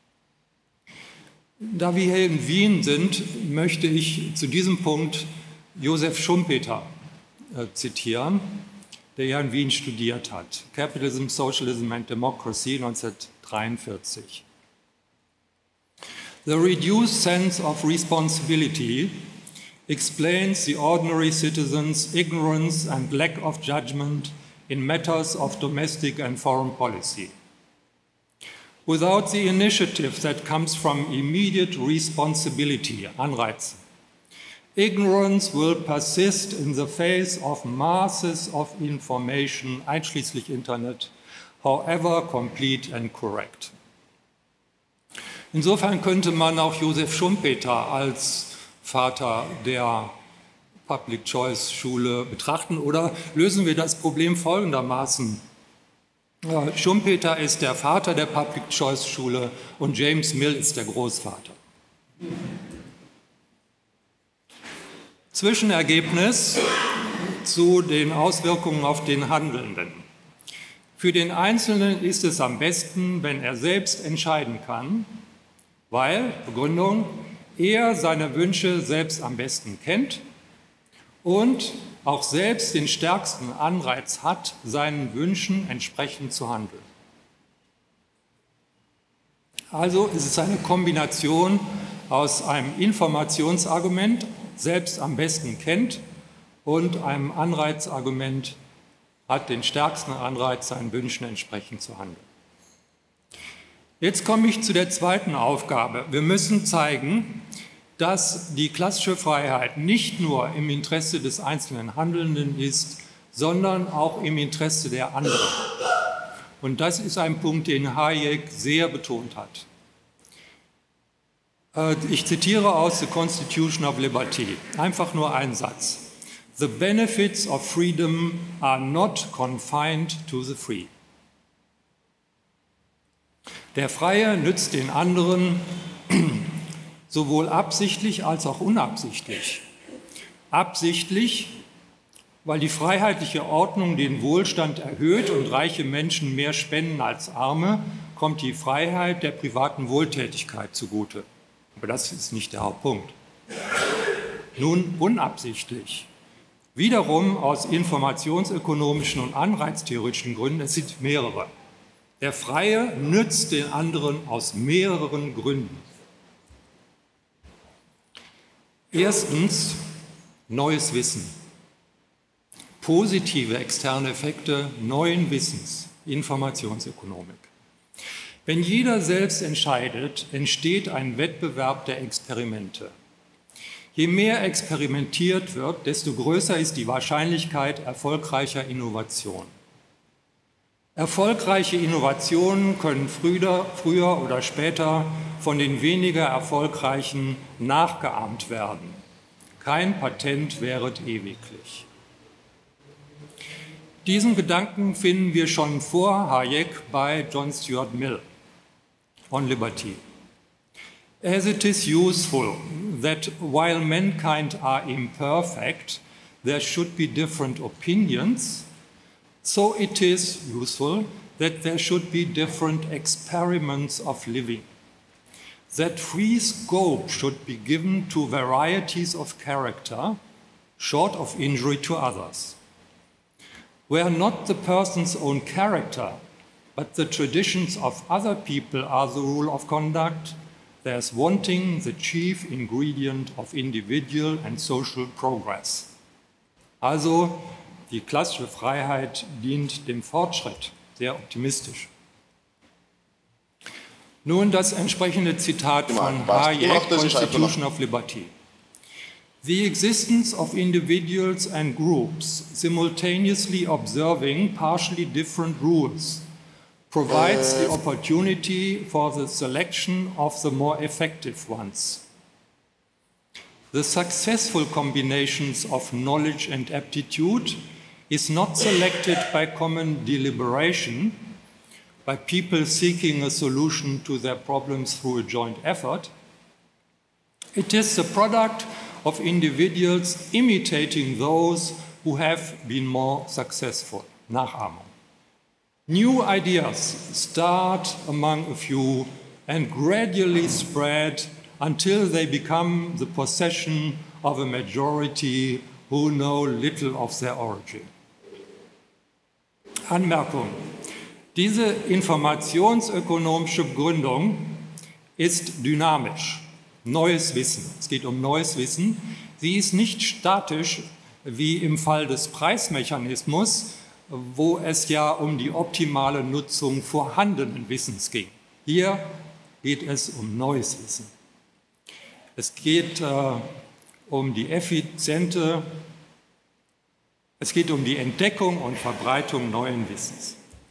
Da wir hier in Wien sind, möchte ich zu diesem Punkt Josef Schumpeter äh, zitieren, der ja in Wien studiert hat. Capitalism, Socialism and Democracy neunzehnhundertdreiundvierzig. The reduced sense of responsibility explains the ordinary citizen's ignorance and lack of judgment in matters of domestic and foreign policy. Without the initiative that comes from immediate responsibility, Anreize, ignorance will persist in the face of masses of information, einschließlich Internet, however complete and correct. Insofern könnte man auch Josef Schumpeter als Vater der Public Choice Schule betrachten, oder lösen wir das Problem folgendermaßen. Schumpeter ist der Vater der Public Choice Schule und James Mill ist der Großvater. Zwischenergebnis zu den Auswirkungen auf den Handelnden. Für den Einzelnen ist es am besten, wenn er selbst entscheiden kann, weil, Begründung, er seine Wünsche selbst am besten kennt und auch selbst den stärksten Anreiz hat, seinen Wünschen entsprechend zu handeln. Also ist es eine Kombination aus einem Informationsargument, selbst am besten kennt, und einem Anreizargument, hat den stärksten Anreiz, seinen Wünschen entsprechend zu handeln. Jetzt komme ich zu der zweiten Aufgabe. Wir müssen zeigen, dass die klassische Freiheit nicht nur im Interesse des einzelnen Handelnden ist, sondern auch im Interesse der anderen. Und das ist ein Punkt, den Hayek sehr betont hat. Ich zitiere aus The Constitution of Liberty, einfach nur einen Satz. The benefits of freedom are not confined to the free. Der Freie nützt den anderen sowohl absichtlich als auch unabsichtlich. Absichtlich, weil die freiheitliche Ordnung den Wohlstand erhöht und reiche Menschen mehr spenden als Arme, kommt die Freiheit der privaten Wohltätigkeit zugute. Aber das ist nicht der Hauptpunkt. Nun unabsichtlich. Wiederum aus informationsökonomischen und anreiztheoretischen Gründen, es sind mehrere. Der Freie nützt den anderen aus mehreren Gründen. Erstens, neues Wissen. Positive externe Effekte neuen Wissens, Informationsökonomik. Wenn jeder selbst entscheidet, entsteht ein Wettbewerb der Experimente. Je mehr experimentiert wird, desto größer ist die Wahrscheinlichkeit erfolgreicher Innovation. Erfolgreiche Innovationen können früher, früher oder später von den weniger erfolgreichen nachgeahmt werden. Kein Patent währet ewiglich. Diesen Gedanken finden wir schon vor Hayek bei John Stuart Mill on Liberty. As it is useful that while mankind are imperfect, there should be different opinions, so it is useful that there should be different experiments of living. That free scope should be given to varieties of character, short of injury to others. Where not the person's own character, but the traditions of other people are the rule of conduct, there's wanting the chief ingredient of individual and social progress. Also, die klassische Freiheit dient dem Fortschritt, sehr optimistisch. Nun das entsprechende Zitat von Hayek, Constitution of Liberty. The existence of individuals and groups simultaneously observing partially different rules provides the opportunity for the selection of the more effective ones. The successful combinations of knowledge and aptitude is not selected by common deliberation, by people seeking a solution to their problems through a joint effort. It is the product of individuals imitating those who have been more successful. Nachahmung. New ideas start among a few and gradually spread until they become the possession of a majority who know little of their origin. Anmerkung. Diese informationsökonomische Begründung ist dynamisch, neues Wissen. Es geht um neues Wissen. Sie ist nicht statisch wie im Fall des Preismechanismus, wo es ja um die optimale Nutzung vorhandenen Wissens ging. Hier geht es um neues Wissen. Es geht äh, um die effiziente, es geht um die Entdeckung und Verbreitung neuen Wissens.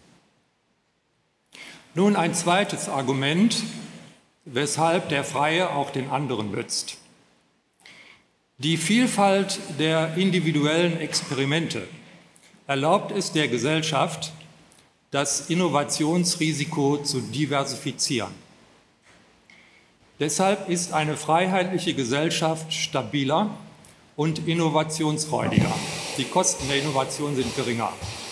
Nun ein zweites Argument, weshalb der Freie auch den anderen nützt. Die Vielfalt der individuellen Experimente erlaubt es der Gesellschaft, das Innovationsrisiko zu diversifizieren. Deshalb ist eine freiheitliche Gesellschaft stabiler und innovationsfreudiger. Die Kosten der Innovation sind geringer.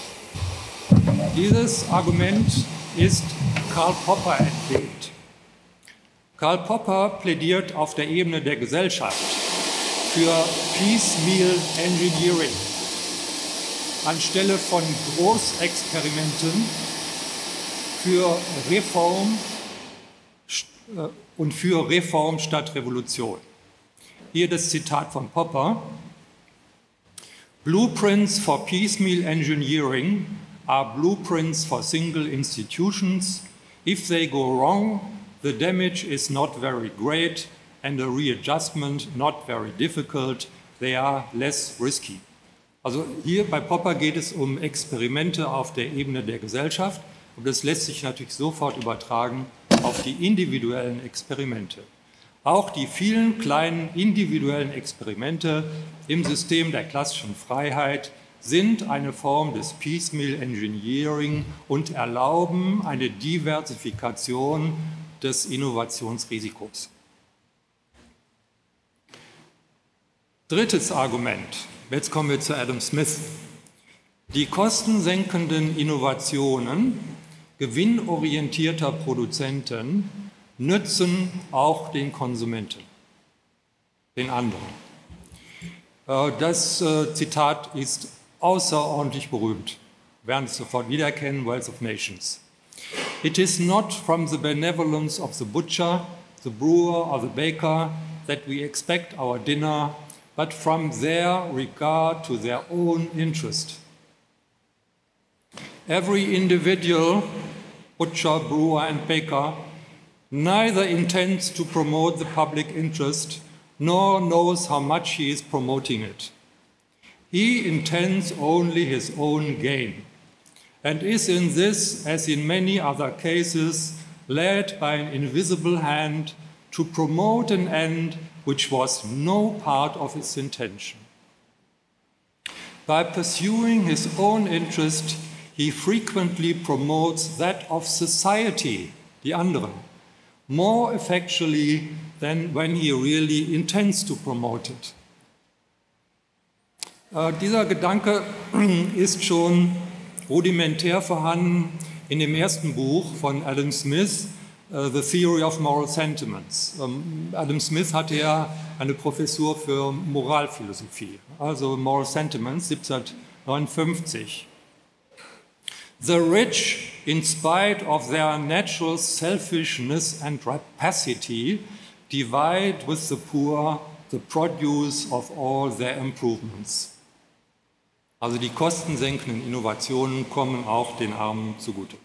Dieses Argument ist Karl Popper entlehnt. Karl Popper plädiert auf der Ebene der Gesellschaft für Piecemeal Engineering anstelle von Großexperimenten, für Reform und für Reform statt Revolution. Hier das Zitat von Popper. Blueprints for piecemeal engineering are blueprints for single institutions. If they go wrong, the damage is not very great and a readjustment not very difficult. They are less risky. Also hier bei Popper geht es um Experimente auf der Ebene der Gesellschaft und das lässt sich natürlich sofort übertragen auf die individuellen Experimente. Auch die vielen kleinen individuellen Experimente im System der klassischen Freiheit sind eine Form des Piecemeal Engineering und erlauben eine Diversifikation des Innovationsrisikos. Drittes Argument. Jetzt kommen wir zu Adam Smith. Die kostensenkenden Innovationen gewinnorientierter Produzenten nützen auch den Konsumenten, den anderen. Das Zitat ist außerordentlich berühmt. Wir werden es sofort wiedererkennen, Wealth of Nations. It is not from the benevolence of the butcher, the brewer or the baker that we expect our dinner, but from their regard to their own interest. Every individual, butcher, brewer and baker, neither intends to promote the public interest nor knows how much he is promoting it. He intends only his own gain and is in this, as in many other cases, led by an invisible hand to promote an end which was no part of his intention. By pursuing his own interest, he frequently promotes that of society, die anderen, more effectually than when he really intends to promote it. Äh, dieser Gedanke ist schon rudimentär vorhanden in dem ersten Buch von Adam Smith, uh, The Theory of Moral Sentiments. Ähm, Adam Smith hatte ja eine Professur für Moralphilosophie, also Moral Sentiments, siebzehnhundertneunundfünfzig. The rich, in spite of their natural selfishness and rapacity, divide with the poor the produce of all their improvements. Also die kostensenkenden Innovationen kommen auch den Armen zugute.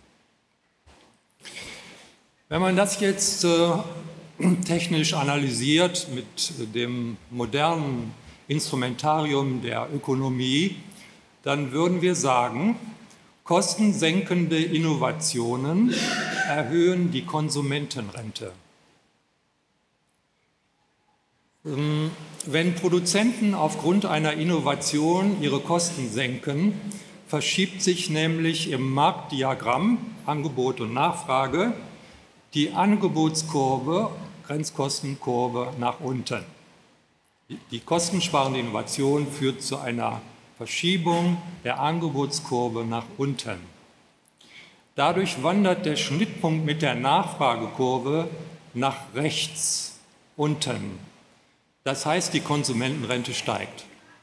Wenn man das jetzt äh, technisch analysiert mit dem modernen Instrumentarium der Ökonomie, dann würden wir sagen, kostensenkende Innovationen erhöhen die Konsumentenrente. Wenn Produzenten aufgrund einer Innovation ihre Kosten senken, verschiebt sich nämlich im Marktdiagramm Angebot und Nachfrage die Angebotskurve, Grenzkostenkurve nach unten. Die kostensparende Innovation führt zu einer Verschiebung der Angebotskurve nach unten. Dadurch wandert der Schnittpunkt mit der Nachfragekurve nach rechts unten. Das heißt, die Konsumentenrente steigt.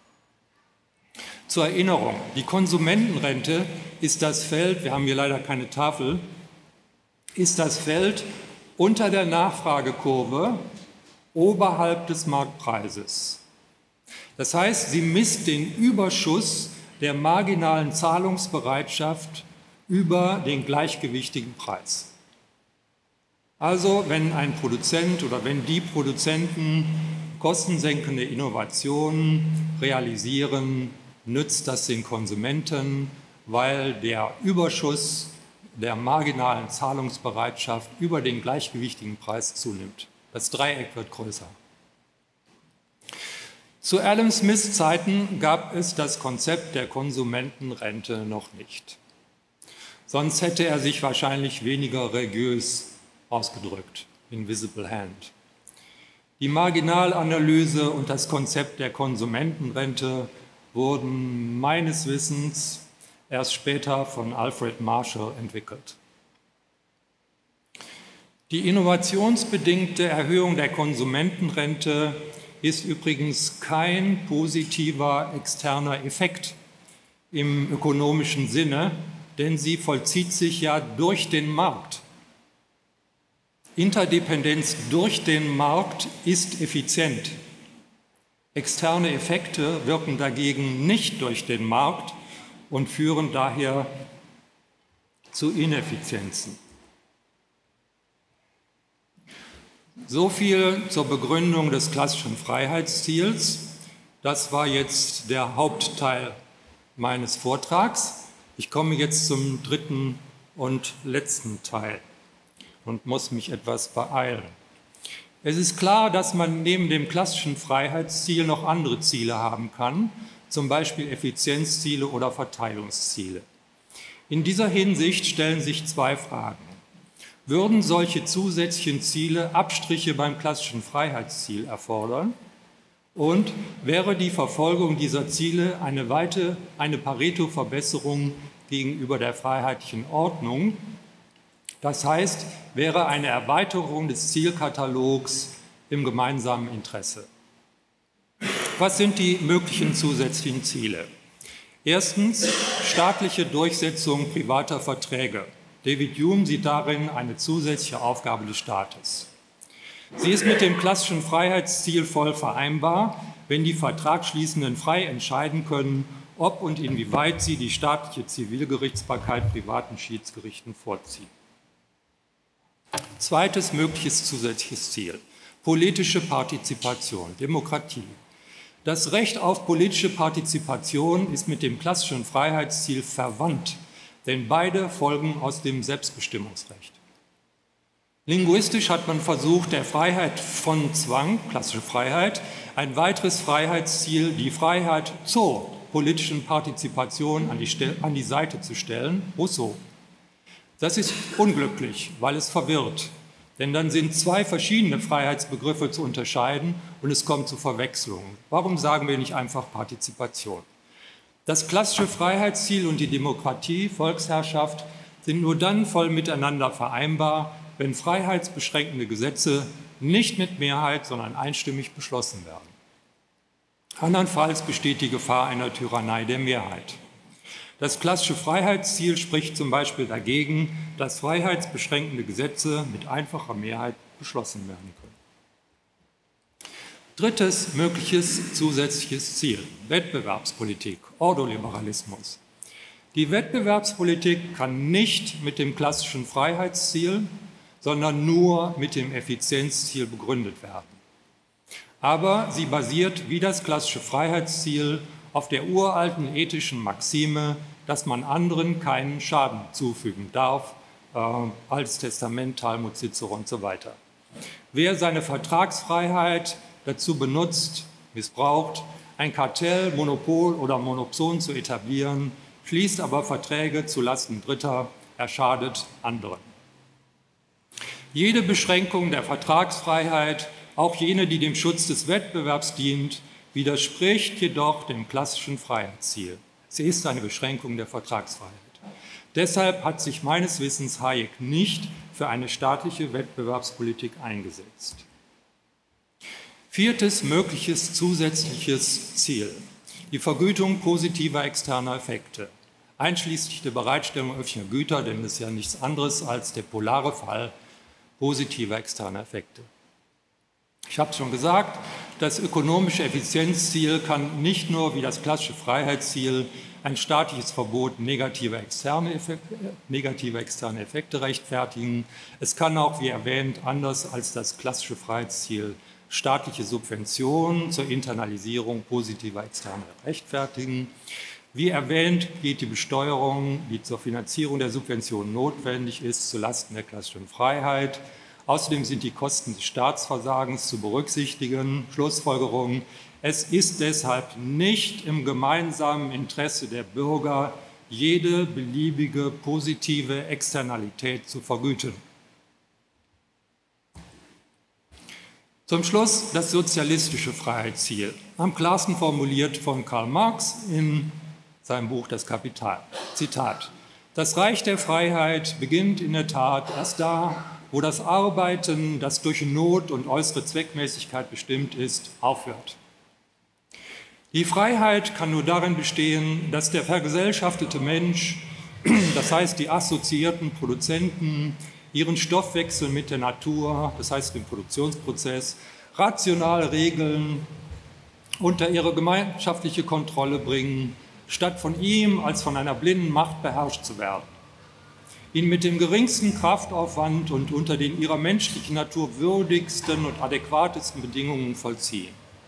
Zur Erinnerung, die Konsumentenrente ist das Feld, wir haben hier leider keine Tafel, ist das Feld unter der Nachfragekurve oberhalb des Marktpreises. Das heißt, sie misst den Überschuss der marginalen Zahlungsbereitschaft über den gleichgewichtigen Preis. Also wenn ein Produzent oder wenn die Produzenten kostensenkende Innovationen realisieren, nützt das den Konsumenten, weil der Überschuss der marginalen Zahlungsbereitschaft über den gleichgewichtigen Preis zunimmt. Das Dreieck wird größer. Zu Adam Smiths Zeiten gab es das Konzept der Konsumentenrente noch nicht. Sonst hätte er sich wahrscheinlich weniger religiös ausgedrückt, invisible hand. Die Marginalanalyse und das Konzept der Konsumentenrente wurden meines Wissens erst später von Alfred Marshall entwickelt. Die innovationsbedingte Erhöhung der Konsumentenrente ist übrigens kein positiver externer Effekt im ökonomischen Sinne, denn sie vollzieht sich ja durch den Markt. Interdependenz durch den Markt ist effizient. Externe Effekte wirken dagegen nicht durch den Markt und führen daher zu Ineffizienzen. So viel zur Begründung des klassischen Freiheitsziels. Das war jetzt der Hauptteil meines Vortrags. Ich komme jetzt zum dritten und letzten Teil und muss mich etwas beeilen. Es ist klar, dass man neben dem klassischen Freiheitsziel noch andere Ziele haben kann, zum Beispiel Effizienzziele oder Verteilungsziele. In dieser Hinsicht stellen sich zwei Fragen. Würden solche zusätzlichen Ziele Abstriche beim klassischen Freiheitsziel erfordern? Und wäre die Verfolgung dieser Ziele eine weite, eine Pareto-Verbesserung gegenüber der freiheitlichen Ordnung? Das heißt, wäre eine Erweiterung des Zielkatalogs im gemeinsamen Interesse. Was sind die möglichen zusätzlichen Ziele? Erstens, staatliche Durchsetzung privater Verträge. David Hume sieht darin eine zusätzliche Aufgabe des Staates. Sie ist mit dem klassischen Freiheitsziel voll vereinbar, wenn die Vertragsschließenden frei entscheiden können, ob und inwieweit sie die staatliche Zivilgerichtsbarkeit privaten Schiedsgerichten vorziehen. Zweites mögliches zusätzliches Ziel: politische Partizipation, Demokratie. Das Recht auf politische Partizipation ist mit dem klassischen Freiheitsziel verwandt, denn beide folgen aus dem Selbstbestimmungsrecht. Linguistisch hat man versucht, der Freiheit von Zwang, klassische Freiheit, ein weiteres Freiheitsziel, die Freiheit zur politischen Partizipation an die, an die Seite zu stellen, Rousseau. Das ist unglücklich, weil es verwirrt. Denn dann sind zwei verschiedene Freiheitsbegriffe zu unterscheiden und es kommt zu Verwechslungen. Warum sagen wir nicht einfach Partizipation? Das klassische Freiheitsziel und die Demokratie, Volksherrschaft, sind nur dann voll miteinander vereinbar, wenn freiheitsbeschränkende Gesetze nicht mit Mehrheit, sondern einstimmig beschlossen werden. Andernfalls besteht die Gefahr einer Tyrannei der Mehrheit. Das klassische Freiheitsziel spricht zum Beispiel dagegen, dass freiheitsbeschränkende Gesetze mit einfacher Mehrheit beschlossen werden können. Drittes mögliches zusätzliches Ziel: Wettbewerbspolitik, Ordoliberalismus. Die Wettbewerbspolitik kann nicht mit dem klassischen Freiheitsziel, sondern nur mit dem Effizienzziel begründet werden. Aber sie basiert wie das klassische Freiheitsziel auf der uralten ethischen Maxime, dass man anderen keinen Schaden zufügen darf, äh, Altes Testament, Talmud, Cicero und so weiter. Wer seine Vertragsfreiheit dazu benutzt, missbraucht, ein Kartell, Monopol oder Monopson zu etablieren, schließt aber Verträge zulasten Dritter, er schadet anderen. Jede Beschränkung der Vertragsfreiheit, auch jene, die dem Schutz des Wettbewerbs dient, widerspricht jedoch dem klassischen Freiheitsziel. Sie ist eine Beschränkung der Vertragsfreiheit. Deshalb hat sich meines Wissens Hayek nicht für eine staatliche Wettbewerbspolitik eingesetzt. Viertes mögliches zusätzliches Ziel: die Vergütung positiver externer Effekte, einschließlich der Bereitstellung öffentlicher Güter, denn das ist ja nichts anderes als der polare Fall positiver externer Effekte. Ich habe es schon gesagt, das ökonomische Effizienzziel kann nicht nur wie das klassische Freiheitsziel ein staatliches Verbot negativer externe Effekte, negative externe Effekte rechtfertigen. Es kann auch, wie erwähnt, anders als das klassische Freiheitsziel staatliche Subventionen zur Internalisierung positiver externer rechtfertigen. Wie erwähnt, geht die Besteuerung, die zur Finanzierung der Subventionen notwendig ist, zulasten der klassischen Freiheit. Außerdem sind die Kosten des Staatsversagens zu berücksichtigen. Schlussfolgerung: Es ist deshalb nicht im gemeinsamen Interesse der Bürger, jede beliebige positive Externalität zu vergüten. Zum Schluss das sozialistische Freiheitsziel, am klarsten formuliert von Karl Marx in seinem Buch Das Kapital. Zitat: Das Reich der Freiheit beginnt in der Tat erst da, wo das Arbeiten, das durch Not und äußere Zweckmäßigkeit bestimmt ist, aufhört. Die Freiheit kann nur darin bestehen, dass der vergesellschaftete Mensch, das heißt die assoziierten Produzenten, ihren Stoffwechsel mit der Natur, das heißt den Produktionsprozess, rational regeln, unter ihre gemeinschaftliche Kontrolle bringen, statt von ihm als von einer blinden Macht beherrscht zu werden. Ihn mit dem geringsten Kraftaufwand und unter den ihrer menschlichen Natur würdigsten und adäquatesten Bedingungen vollziehen.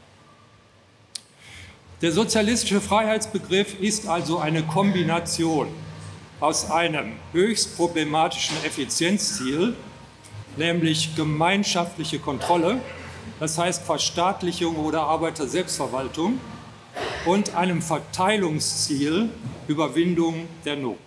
Der sozialistische Freiheitsbegriff ist also eine Kombination aus einem höchst problematischen Effizienzziel, nämlich gemeinschaftliche Kontrolle, das heißt Verstaatlichung oder Arbeiterselbstverwaltung, und einem Verteilungsziel, Überwindung der Not.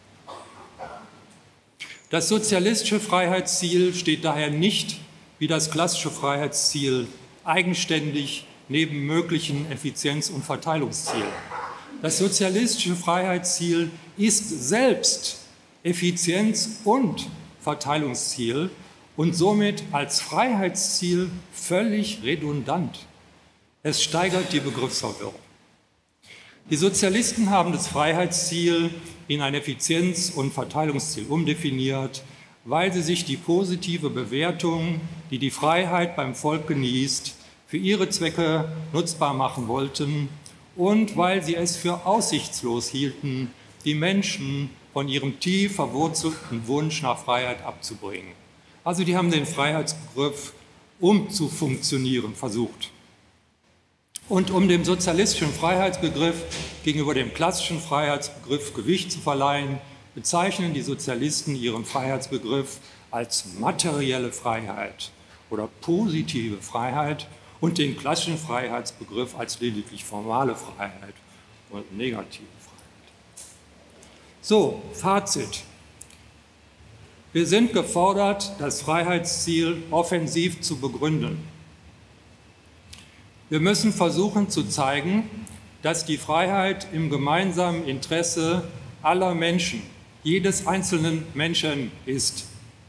Das sozialistische Freiheitsziel steht daher nicht, wie das klassische Freiheitsziel, eigenständig neben möglichen Effizienz- und Verteilungszielen. Das sozialistische Freiheitsziel ist selbst Effizienz- und Verteilungsziel und somit als Freiheitsziel völlig redundant. Es steigert die Begriffsverwirrung. Die Sozialisten haben das Freiheitsziel in ein Effizienz- und Verteilungsziel umdefiniert, weil sie sich die positive Bewertung, die die Freiheit beim Volk genießt, für ihre Zwecke nutzbar machen wollten und weil sie es für aussichtslos hielten, die Menschen von ihrem tief verwurzelten Wunsch nach Freiheit abzubringen. Also die haben den Freiheitsbegriff umzufunktionieren versucht. Und um dem sozialistischen Freiheitsbegriff gegenüber dem klassischen Freiheitsbegriff Gewicht zu verleihen, bezeichnen die Sozialisten ihren Freiheitsbegriff als materielle Freiheit oder positive Freiheit und den klassischen Freiheitsbegriff als lediglich formale Freiheit und negative Freiheit. So, Fazit. Wir sind gefordert, das Freiheitsziel offensiv zu begründen. Wir müssen versuchen zu zeigen, dass die Freiheit im gemeinsamen Interesse aller Menschen, jedes einzelnen Menschen ist.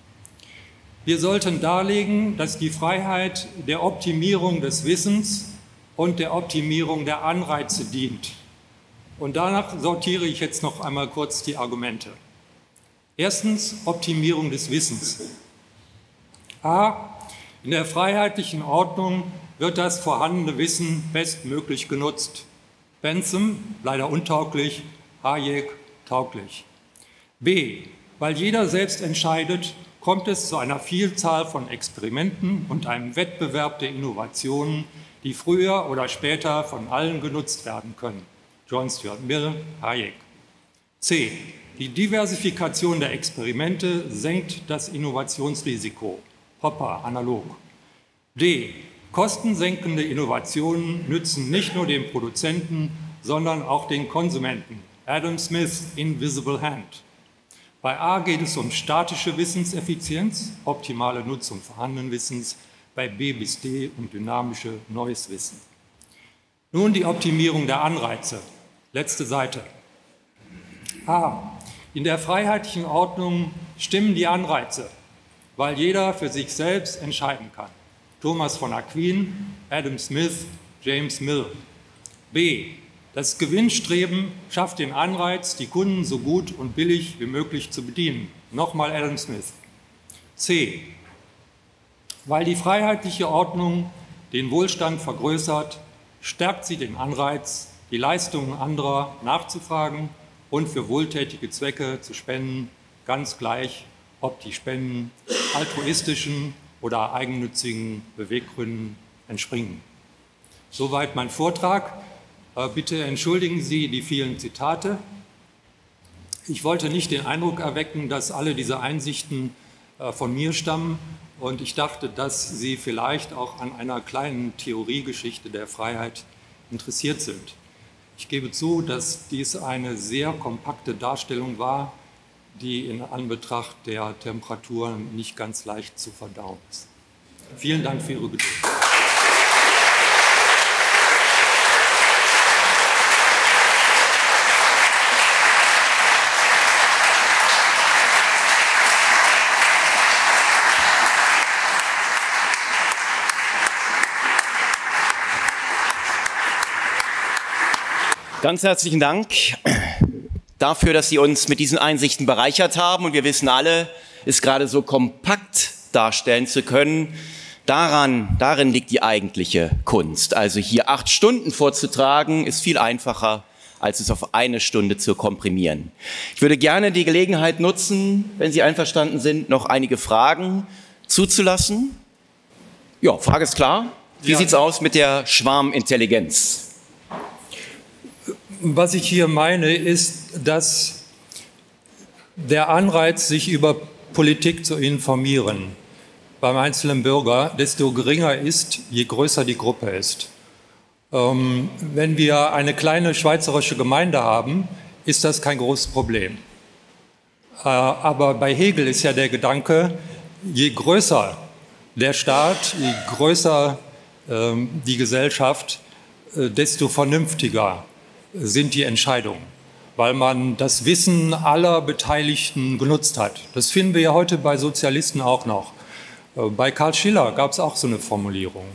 Wir sollten darlegen, dass die Freiheit der Optimierung des Wissens und der Optimierung der Anreize dient. Und danach sortiere ich jetzt noch einmal kurz die Argumente. Erstens, Optimierung des Wissens. A. In der freiheitlichen Ordnung wird das vorhandene Wissen bestmöglich genutzt. Bentham, leider untauglich, Hayek, tauglich. B. Weil jeder selbst entscheidet, kommt es zu einer Vielzahl von Experimenten und einem Wettbewerb der Innovationen, die früher oder später von allen genutzt werden können. John Stuart Mill, Hayek. C. Die Diversifikation der Experimente senkt das Innovationsrisiko. Popper, analog. D. Kostensenkende Innovationen nützen nicht nur den Produzenten, sondern auch den Konsumenten. Adam Smith, Invisible Hand. Bei A geht es um statische Wissenseffizienz, optimale Nutzung vorhandenen Wissens, bei B bis D um dynamische neues Wissen. Nun die Optimierung der Anreize. Letzte Seite. A. In der freiheitlichen Ordnung stimmen die Anreize, weil jeder für sich selbst entscheiden kann. Thomas von Aquin, Adam Smith, James Mill. B. Das Gewinnstreben schafft den Anreiz, die Kunden so gut und billig wie möglich zu bedienen. Nochmal Adam Smith. C. Weil die freiheitliche Ordnung den Wohlstand vergrößert, stärkt sie den Anreiz, die Leistungen anderer nachzufragen und für wohltätige Zwecke zu spenden, ganz gleich, ob die Spenden altruistischen oder eigennützigen Beweggründen entspringen. Soweit mein Vortrag. Bitte entschuldigen Sie die vielen Zitate. Ich wollte nicht den Eindruck erwecken, dass alle diese Einsichten von mir stammen, und ich dachte, dass Sie vielleicht auch an einer kleinen Theoriegeschichte der Freiheit interessiert sind. Ich gebe zu, dass dies eine sehr kompakte Darstellung war, die in Anbetracht der Temperaturen nicht ganz leicht zu verdauen ist. Vielen Dank für Ihre Geduld. Ganz herzlichen Dank dafür, dass Sie uns mit diesen Einsichten bereichert haben. Und wir wissen alle, es gerade so kompakt darstellen zu können, daran, darin liegt die eigentliche Kunst. Also hier acht Stunden vorzutragen, ist viel einfacher, als es auf eine Stunde zu komprimieren. Ich würde gerne die Gelegenheit nutzen, wenn Sie einverstanden sind, noch einige Fragen zuzulassen. Ja, Frage ist klar. Wie ja. sieht's aus mit der Schwarmintelligenz? Was ich hier meine, ist, dass der Anreiz, sich über Politik zu informieren, beim einzelnen Bürger desto geringer ist, je größer die Gruppe ist. Ähm, wenn wir eine kleine schweizerische Gemeinde haben, ist das kein großes Problem. Äh, aber bei Hegel ist ja der Gedanke, je größer der Staat, je größer äh, die Gesellschaft, äh, desto vernünftiger sind die Entscheidungen, weil man das Wissen aller Beteiligten genutzt hat. Das finden wir ja heute bei Sozialisten auch noch. Bei Karl Schiller gab es auch so eine Formulierung.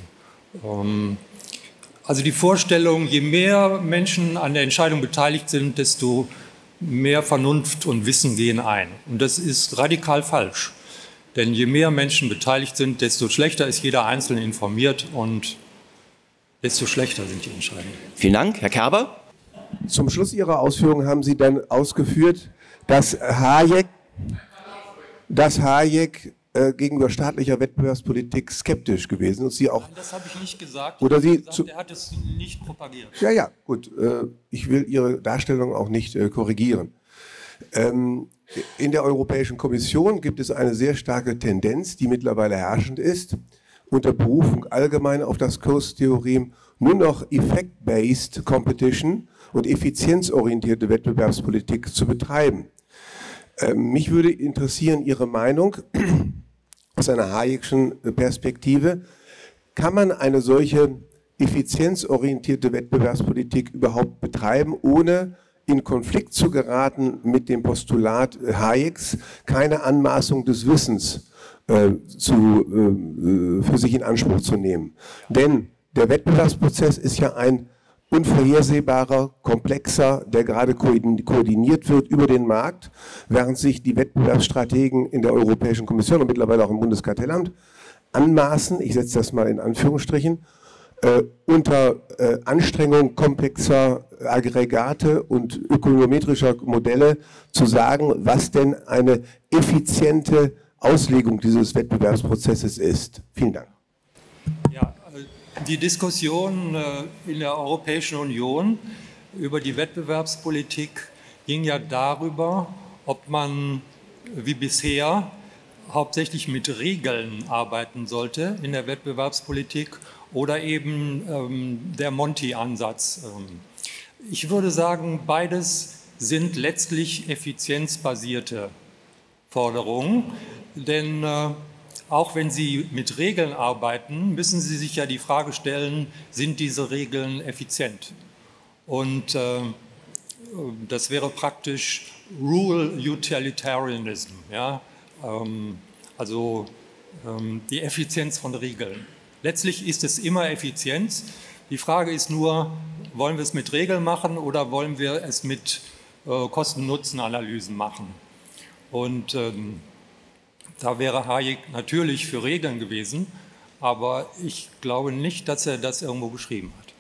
Also die Vorstellung, je mehr Menschen an der Entscheidung beteiligt sind, desto mehr Vernunft und Wissen gehen ein. Und das ist radikal falsch. Denn je mehr Menschen beteiligt sind, desto schlechter ist jeder Einzelne informiert und desto schlechter sind die Entscheidungen. Vielen Dank. Herr Kerber? Zum Schluss Ihrer Ausführungen haben Sie dann ausgeführt, dass Hayek, dass Hayek äh, gegenüber staatlicher Wettbewerbspolitik skeptisch gewesen ist. Sie auch. Nein, das habe ich nicht gesagt. Oder ich Sie gesagt, zu, er hat es nicht propagiert. Ja, ja, gut. Äh, ich will Ihre Darstellung auch nicht äh, korrigieren. Ähm, in der Europäischen Kommission gibt es eine sehr starke Tendenz, die mittlerweile herrschend ist, unter Berufung allgemein auf das Kurstheorem nur noch Effect-Based Competition und effizienzorientierte Wettbewerbspolitik zu betreiben. Mich würde interessieren Ihre Meinung aus einer Hayek'schen Perspektive. Kann man eine solche effizienzorientierte Wettbewerbspolitik überhaupt betreiben, ohne in Konflikt zu geraten mit dem Postulat Hayeks, keine Anmaßung des Wissens äh, zu, äh, für sich in Anspruch zu nehmen? Denn der Wettbewerbsprozess ist ja ein unvorhersehbarer, komplexer, der gerade koordiniert wird über den Markt, während sich die Wettbewerbsstrategen in der Europäischen Kommission und mittlerweile auch im Bundeskartellamt anmaßen, ich setze das mal in Anführungsstrichen, äh, unter äh, Anstrengung komplexer Aggregate und ökonometrischer Modelle zu sagen, was denn eine effiziente Auslegung dieses Wettbewerbsprozesses ist. Vielen Dank. Ja, die Diskussion in der Europäischen Union über die Wettbewerbspolitik ging ja darüber, ob man wie bisher hauptsächlich mit Regeln arbeiten sollte in der Wettbewerbspolitik oder eben ähm, der Monti-Ansatz. Ich würde sagen, beides sind letztlich effizienzbasierte Forderungen, denn äh, auch wenn Sie mit Regeln arbeiten, müssen Sie sich ja die Frage stellen, sind diese Regeln effizient? Und äh, das wäre praktisch Rule Utilitarianism, ja? ähm, also ähm, die Effizienz von Regeln. Letztlich ist es immer Effizienz. Die Frage ist nur, wollen wir es mit Regeln machen oder wollen wir es mit äh, Kosten-Nutzen-Analysen machen? Und ähm, da wäre Hayek natürlich für Regeln gewesen, aber ich glaube nicht, dass er das irgendwo geschrieben hat.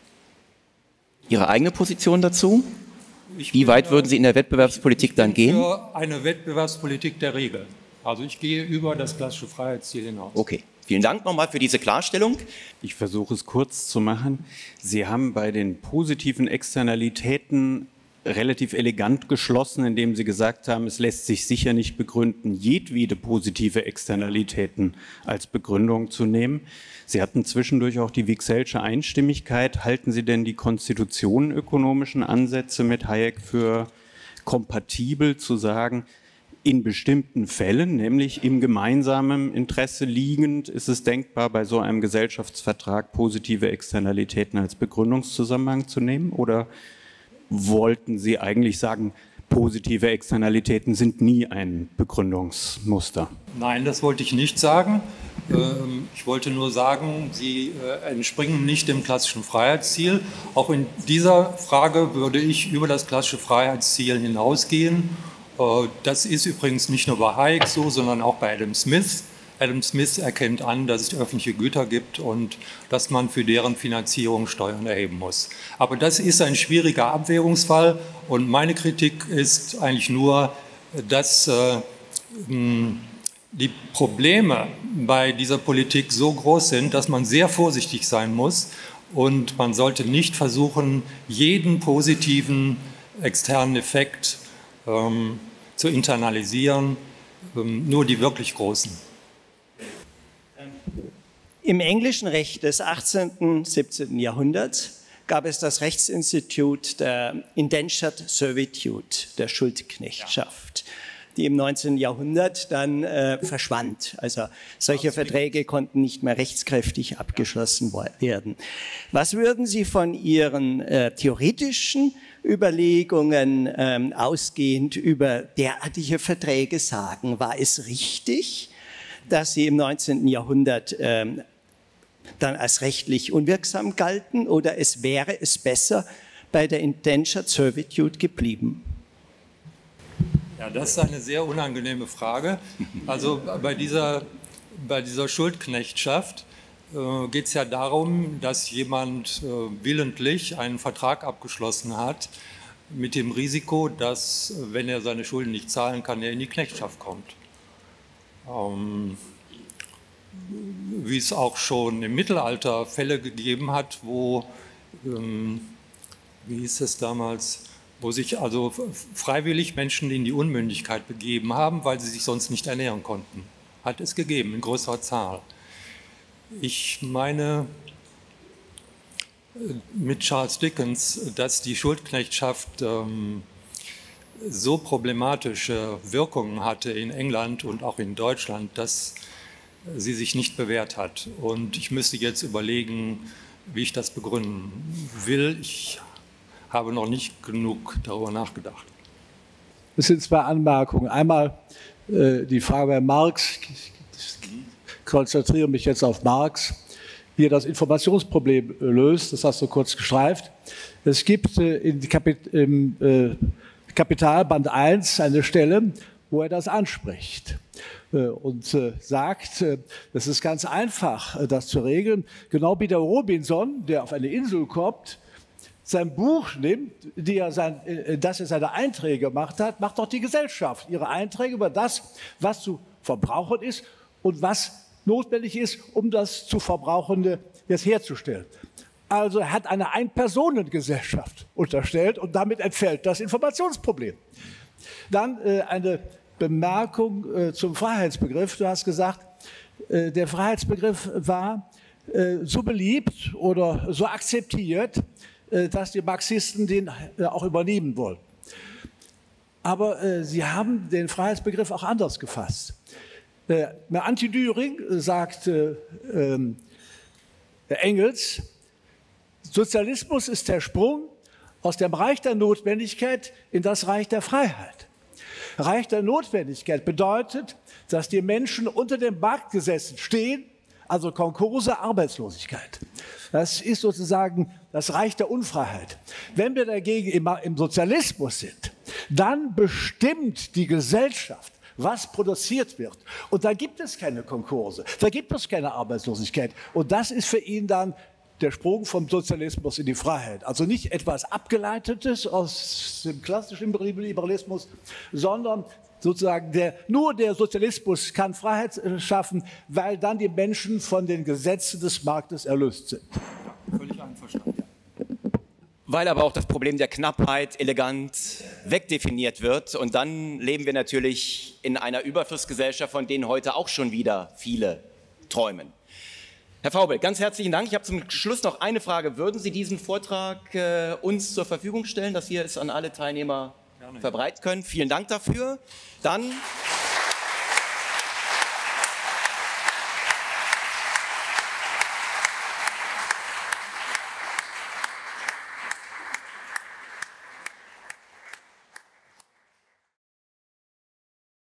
Ihre eigene Position dazu? Ich Wie bin, weit würden Sie in der Wettbewerbspolitik ich bin dann gehen? Für eine Wettbewerbspolitik der Regeln. Also ich gehe über das klassische Freiheitsziel hinaus. Okay, vielen Dank nochmal für diese Klarstellung. Ich versuche es kurz zu machen. Sie haben bei den positiven Externalitäten relativ elegant geschlossen, indem Sie gesagt haben, es lässt sich sicher nicht begründen, jedwede positive Externalitäten als Begründung zu nehmen. Sie hatten zwischendurch auch die Wicksellsche Einstimmigkeit. Halten Sie denn die konstitutionenökonomischen Ansätze mit Hayek für kompatibel zu sagen, in bestimmten Fällen, nämlich im gemeinsamen Interesse liegend, ist es denkbar, bei so einem Gesellschaftsvertrag positive Externalitäten als Begründungszusammenhang zu nehmen? Oder wollten Sie eigentlich sagen, positive Externalitäten sind nie ein Begründungsmuster? Nein, das wollte ich nicht sagen. Ich wollte nur sagen, sie entspringen nicht dem klassischen Freiheitsziel. Auch in dieser Frage würde ich über das klassische Freiheitsziel hinausgehen. Das ist übrigens nicht nur bei Hayek so, sondern auch bei Adam Smith. Adam Smith erkennt an, dass es öffentliche Güter gibt und dass man für deren Finanzierung Steuern erheben muss. Aber das ist ein schwieriger Abwägungsfall und meine Kritik ist eigentlich nur, dass äh, die Probleme bei dieser Politik so groß sind, dass man sehr vorsichtig sein muss und man sollte nicht versuchen, jeden positiven externen Effekt ähm, zu internalisieren, ähm, nur die wirklich großen. Im englischen Recht des achtzehnten, siebzehnten Jahrhunderts gab es das Rechtsinstitut der Indentured Servitude, der Schuldknechtschaft, die im neunzehnten Jahrhundert dann äh, verschwand. Also solche Verträge konnten nicht mehr rechtskräftig abgeschlossen werden. Was würden Sie von Ihren äh, theoretischen Überlegungen ähm, ausgehend über derartige Verträge sagen? War es richtig, dass sie im neunzehnten Jahrhundert ähm, dann als rechtlich unwirksam galten, oder es wäre es besser bei der Indentured Servitude geblieben? Ja, das ist eine sehr unangenehme Frage. Also bei dieser, bei dieser Schuldknechtschaft äh, geht es ja darum, dass jemand äh, willentlich einen Vertrag abgeschlossen hat mit dem Risiko, dass, wenn er seine Schulden nicht zahlen kann, er in die Knechtschaft kommt. Ähm, wie es auch schon im Mittelalter Fälle gegeben hat, wo, ähm, wie hieß es damals, wo sich also freiwillig Menschen in die Unmündigkeit begeben haben, weil sie sich sonst nicht ernähren konnten. Hat es gegeben, in größerer Zahl. Ich meine mit Charles Dickens, dass die Schuldknechtschaft ähm, so problematische Wirkungen hatte in England und auch in Deutschland, dass sie sich nicht bewährt hat. Und ich müsste jetzt überlegen, wie ich das begründen will. Ich habe noch nicht genug darüber nachgedacht. Es sind zwei Anmerkungen. Einmal äh, die Frage bei Marx. Ich konzentriere mich jetzt auf Marx, wie er das Informationsproblem löst. Das hast du kurz gestreift. Es gibt äh, in Kapit im äh, Kapital Band eins eine Stelle, wo er das anspricht äh, und äh, sagt, äh, das ist ganz einfach, äh, das zu regeln. Genau wie der Robinson, der auf eine Insel kommt, sein Buch nimmt, die er sein, äh, das er seine Einträge gemacht hat, macht doch die Gesellschaft ihre Einträge über das, was zu verbrauchen ist und was notwendig ist, um das zu Verbrauchende jetzt herzustellen. Also er hat eine Ein-Personen-Gesellschaft unterstellt und damit entfällt das Informationsproblem. Dann äh, eine Bemerkung äh, zum Freiheitsbegriff. Du hast gesagt, äh, der Freiheitsbegriff war äh, so beliebt oder so akzeptiert, äh, dass die Marxisten den äh, auch übernehmen wollten. Aber äh, sie haben den Freiheitsbegriff auch anders gefasst. Äh, Anti-Düring sagt äh, äh, Engels, Sozialismus ist der Sprung aus dem Reich der Notwendigkeit in das Reich der Freiheit. Reich der Notwendigkeit bedeutet, dass die Menschen unter den Marktgesetzen stehen, also Konkurse, Arbeitslosigkeit. Das ist sozusagen das Reich der Unfreiheit. Wenn wir dagegen im, im Sozialismus sind, dann bestimmt die Gesellschaft, was produziert wird. Und da gibt es keine Konkurse, da gibt es keine Arbeitslosigkeit. Und das ist für ihn dann der Sprung vom Sozialismus in die Freiheit. Also nicht etwas Abgeleitetes aus dem klassischen Liberalismus, sondern sozusagen der, nur der Sozialismus kann Freiheit schaffen, weil dann die Menschen von den Gesetzen des Marktes erlöst sind. Völlig einverstanden. Weil aber auch das Problem der Knappheit elegant wegdefiniert wird. Und dann leben wir natürlich in einer Überflussgesellschaft, von denen heute auch schon wieder viele träumen. Herr Vaubel, ganz herzlichen Dank. Ich habe zum Schluss noch eine Frage. Würden Sie diesen Vortrag äh, uns zur Verfügung stellen, dass wir es an alle Teilnehmer Gerne. verbreiten können? Vielen Dank dafür. Dann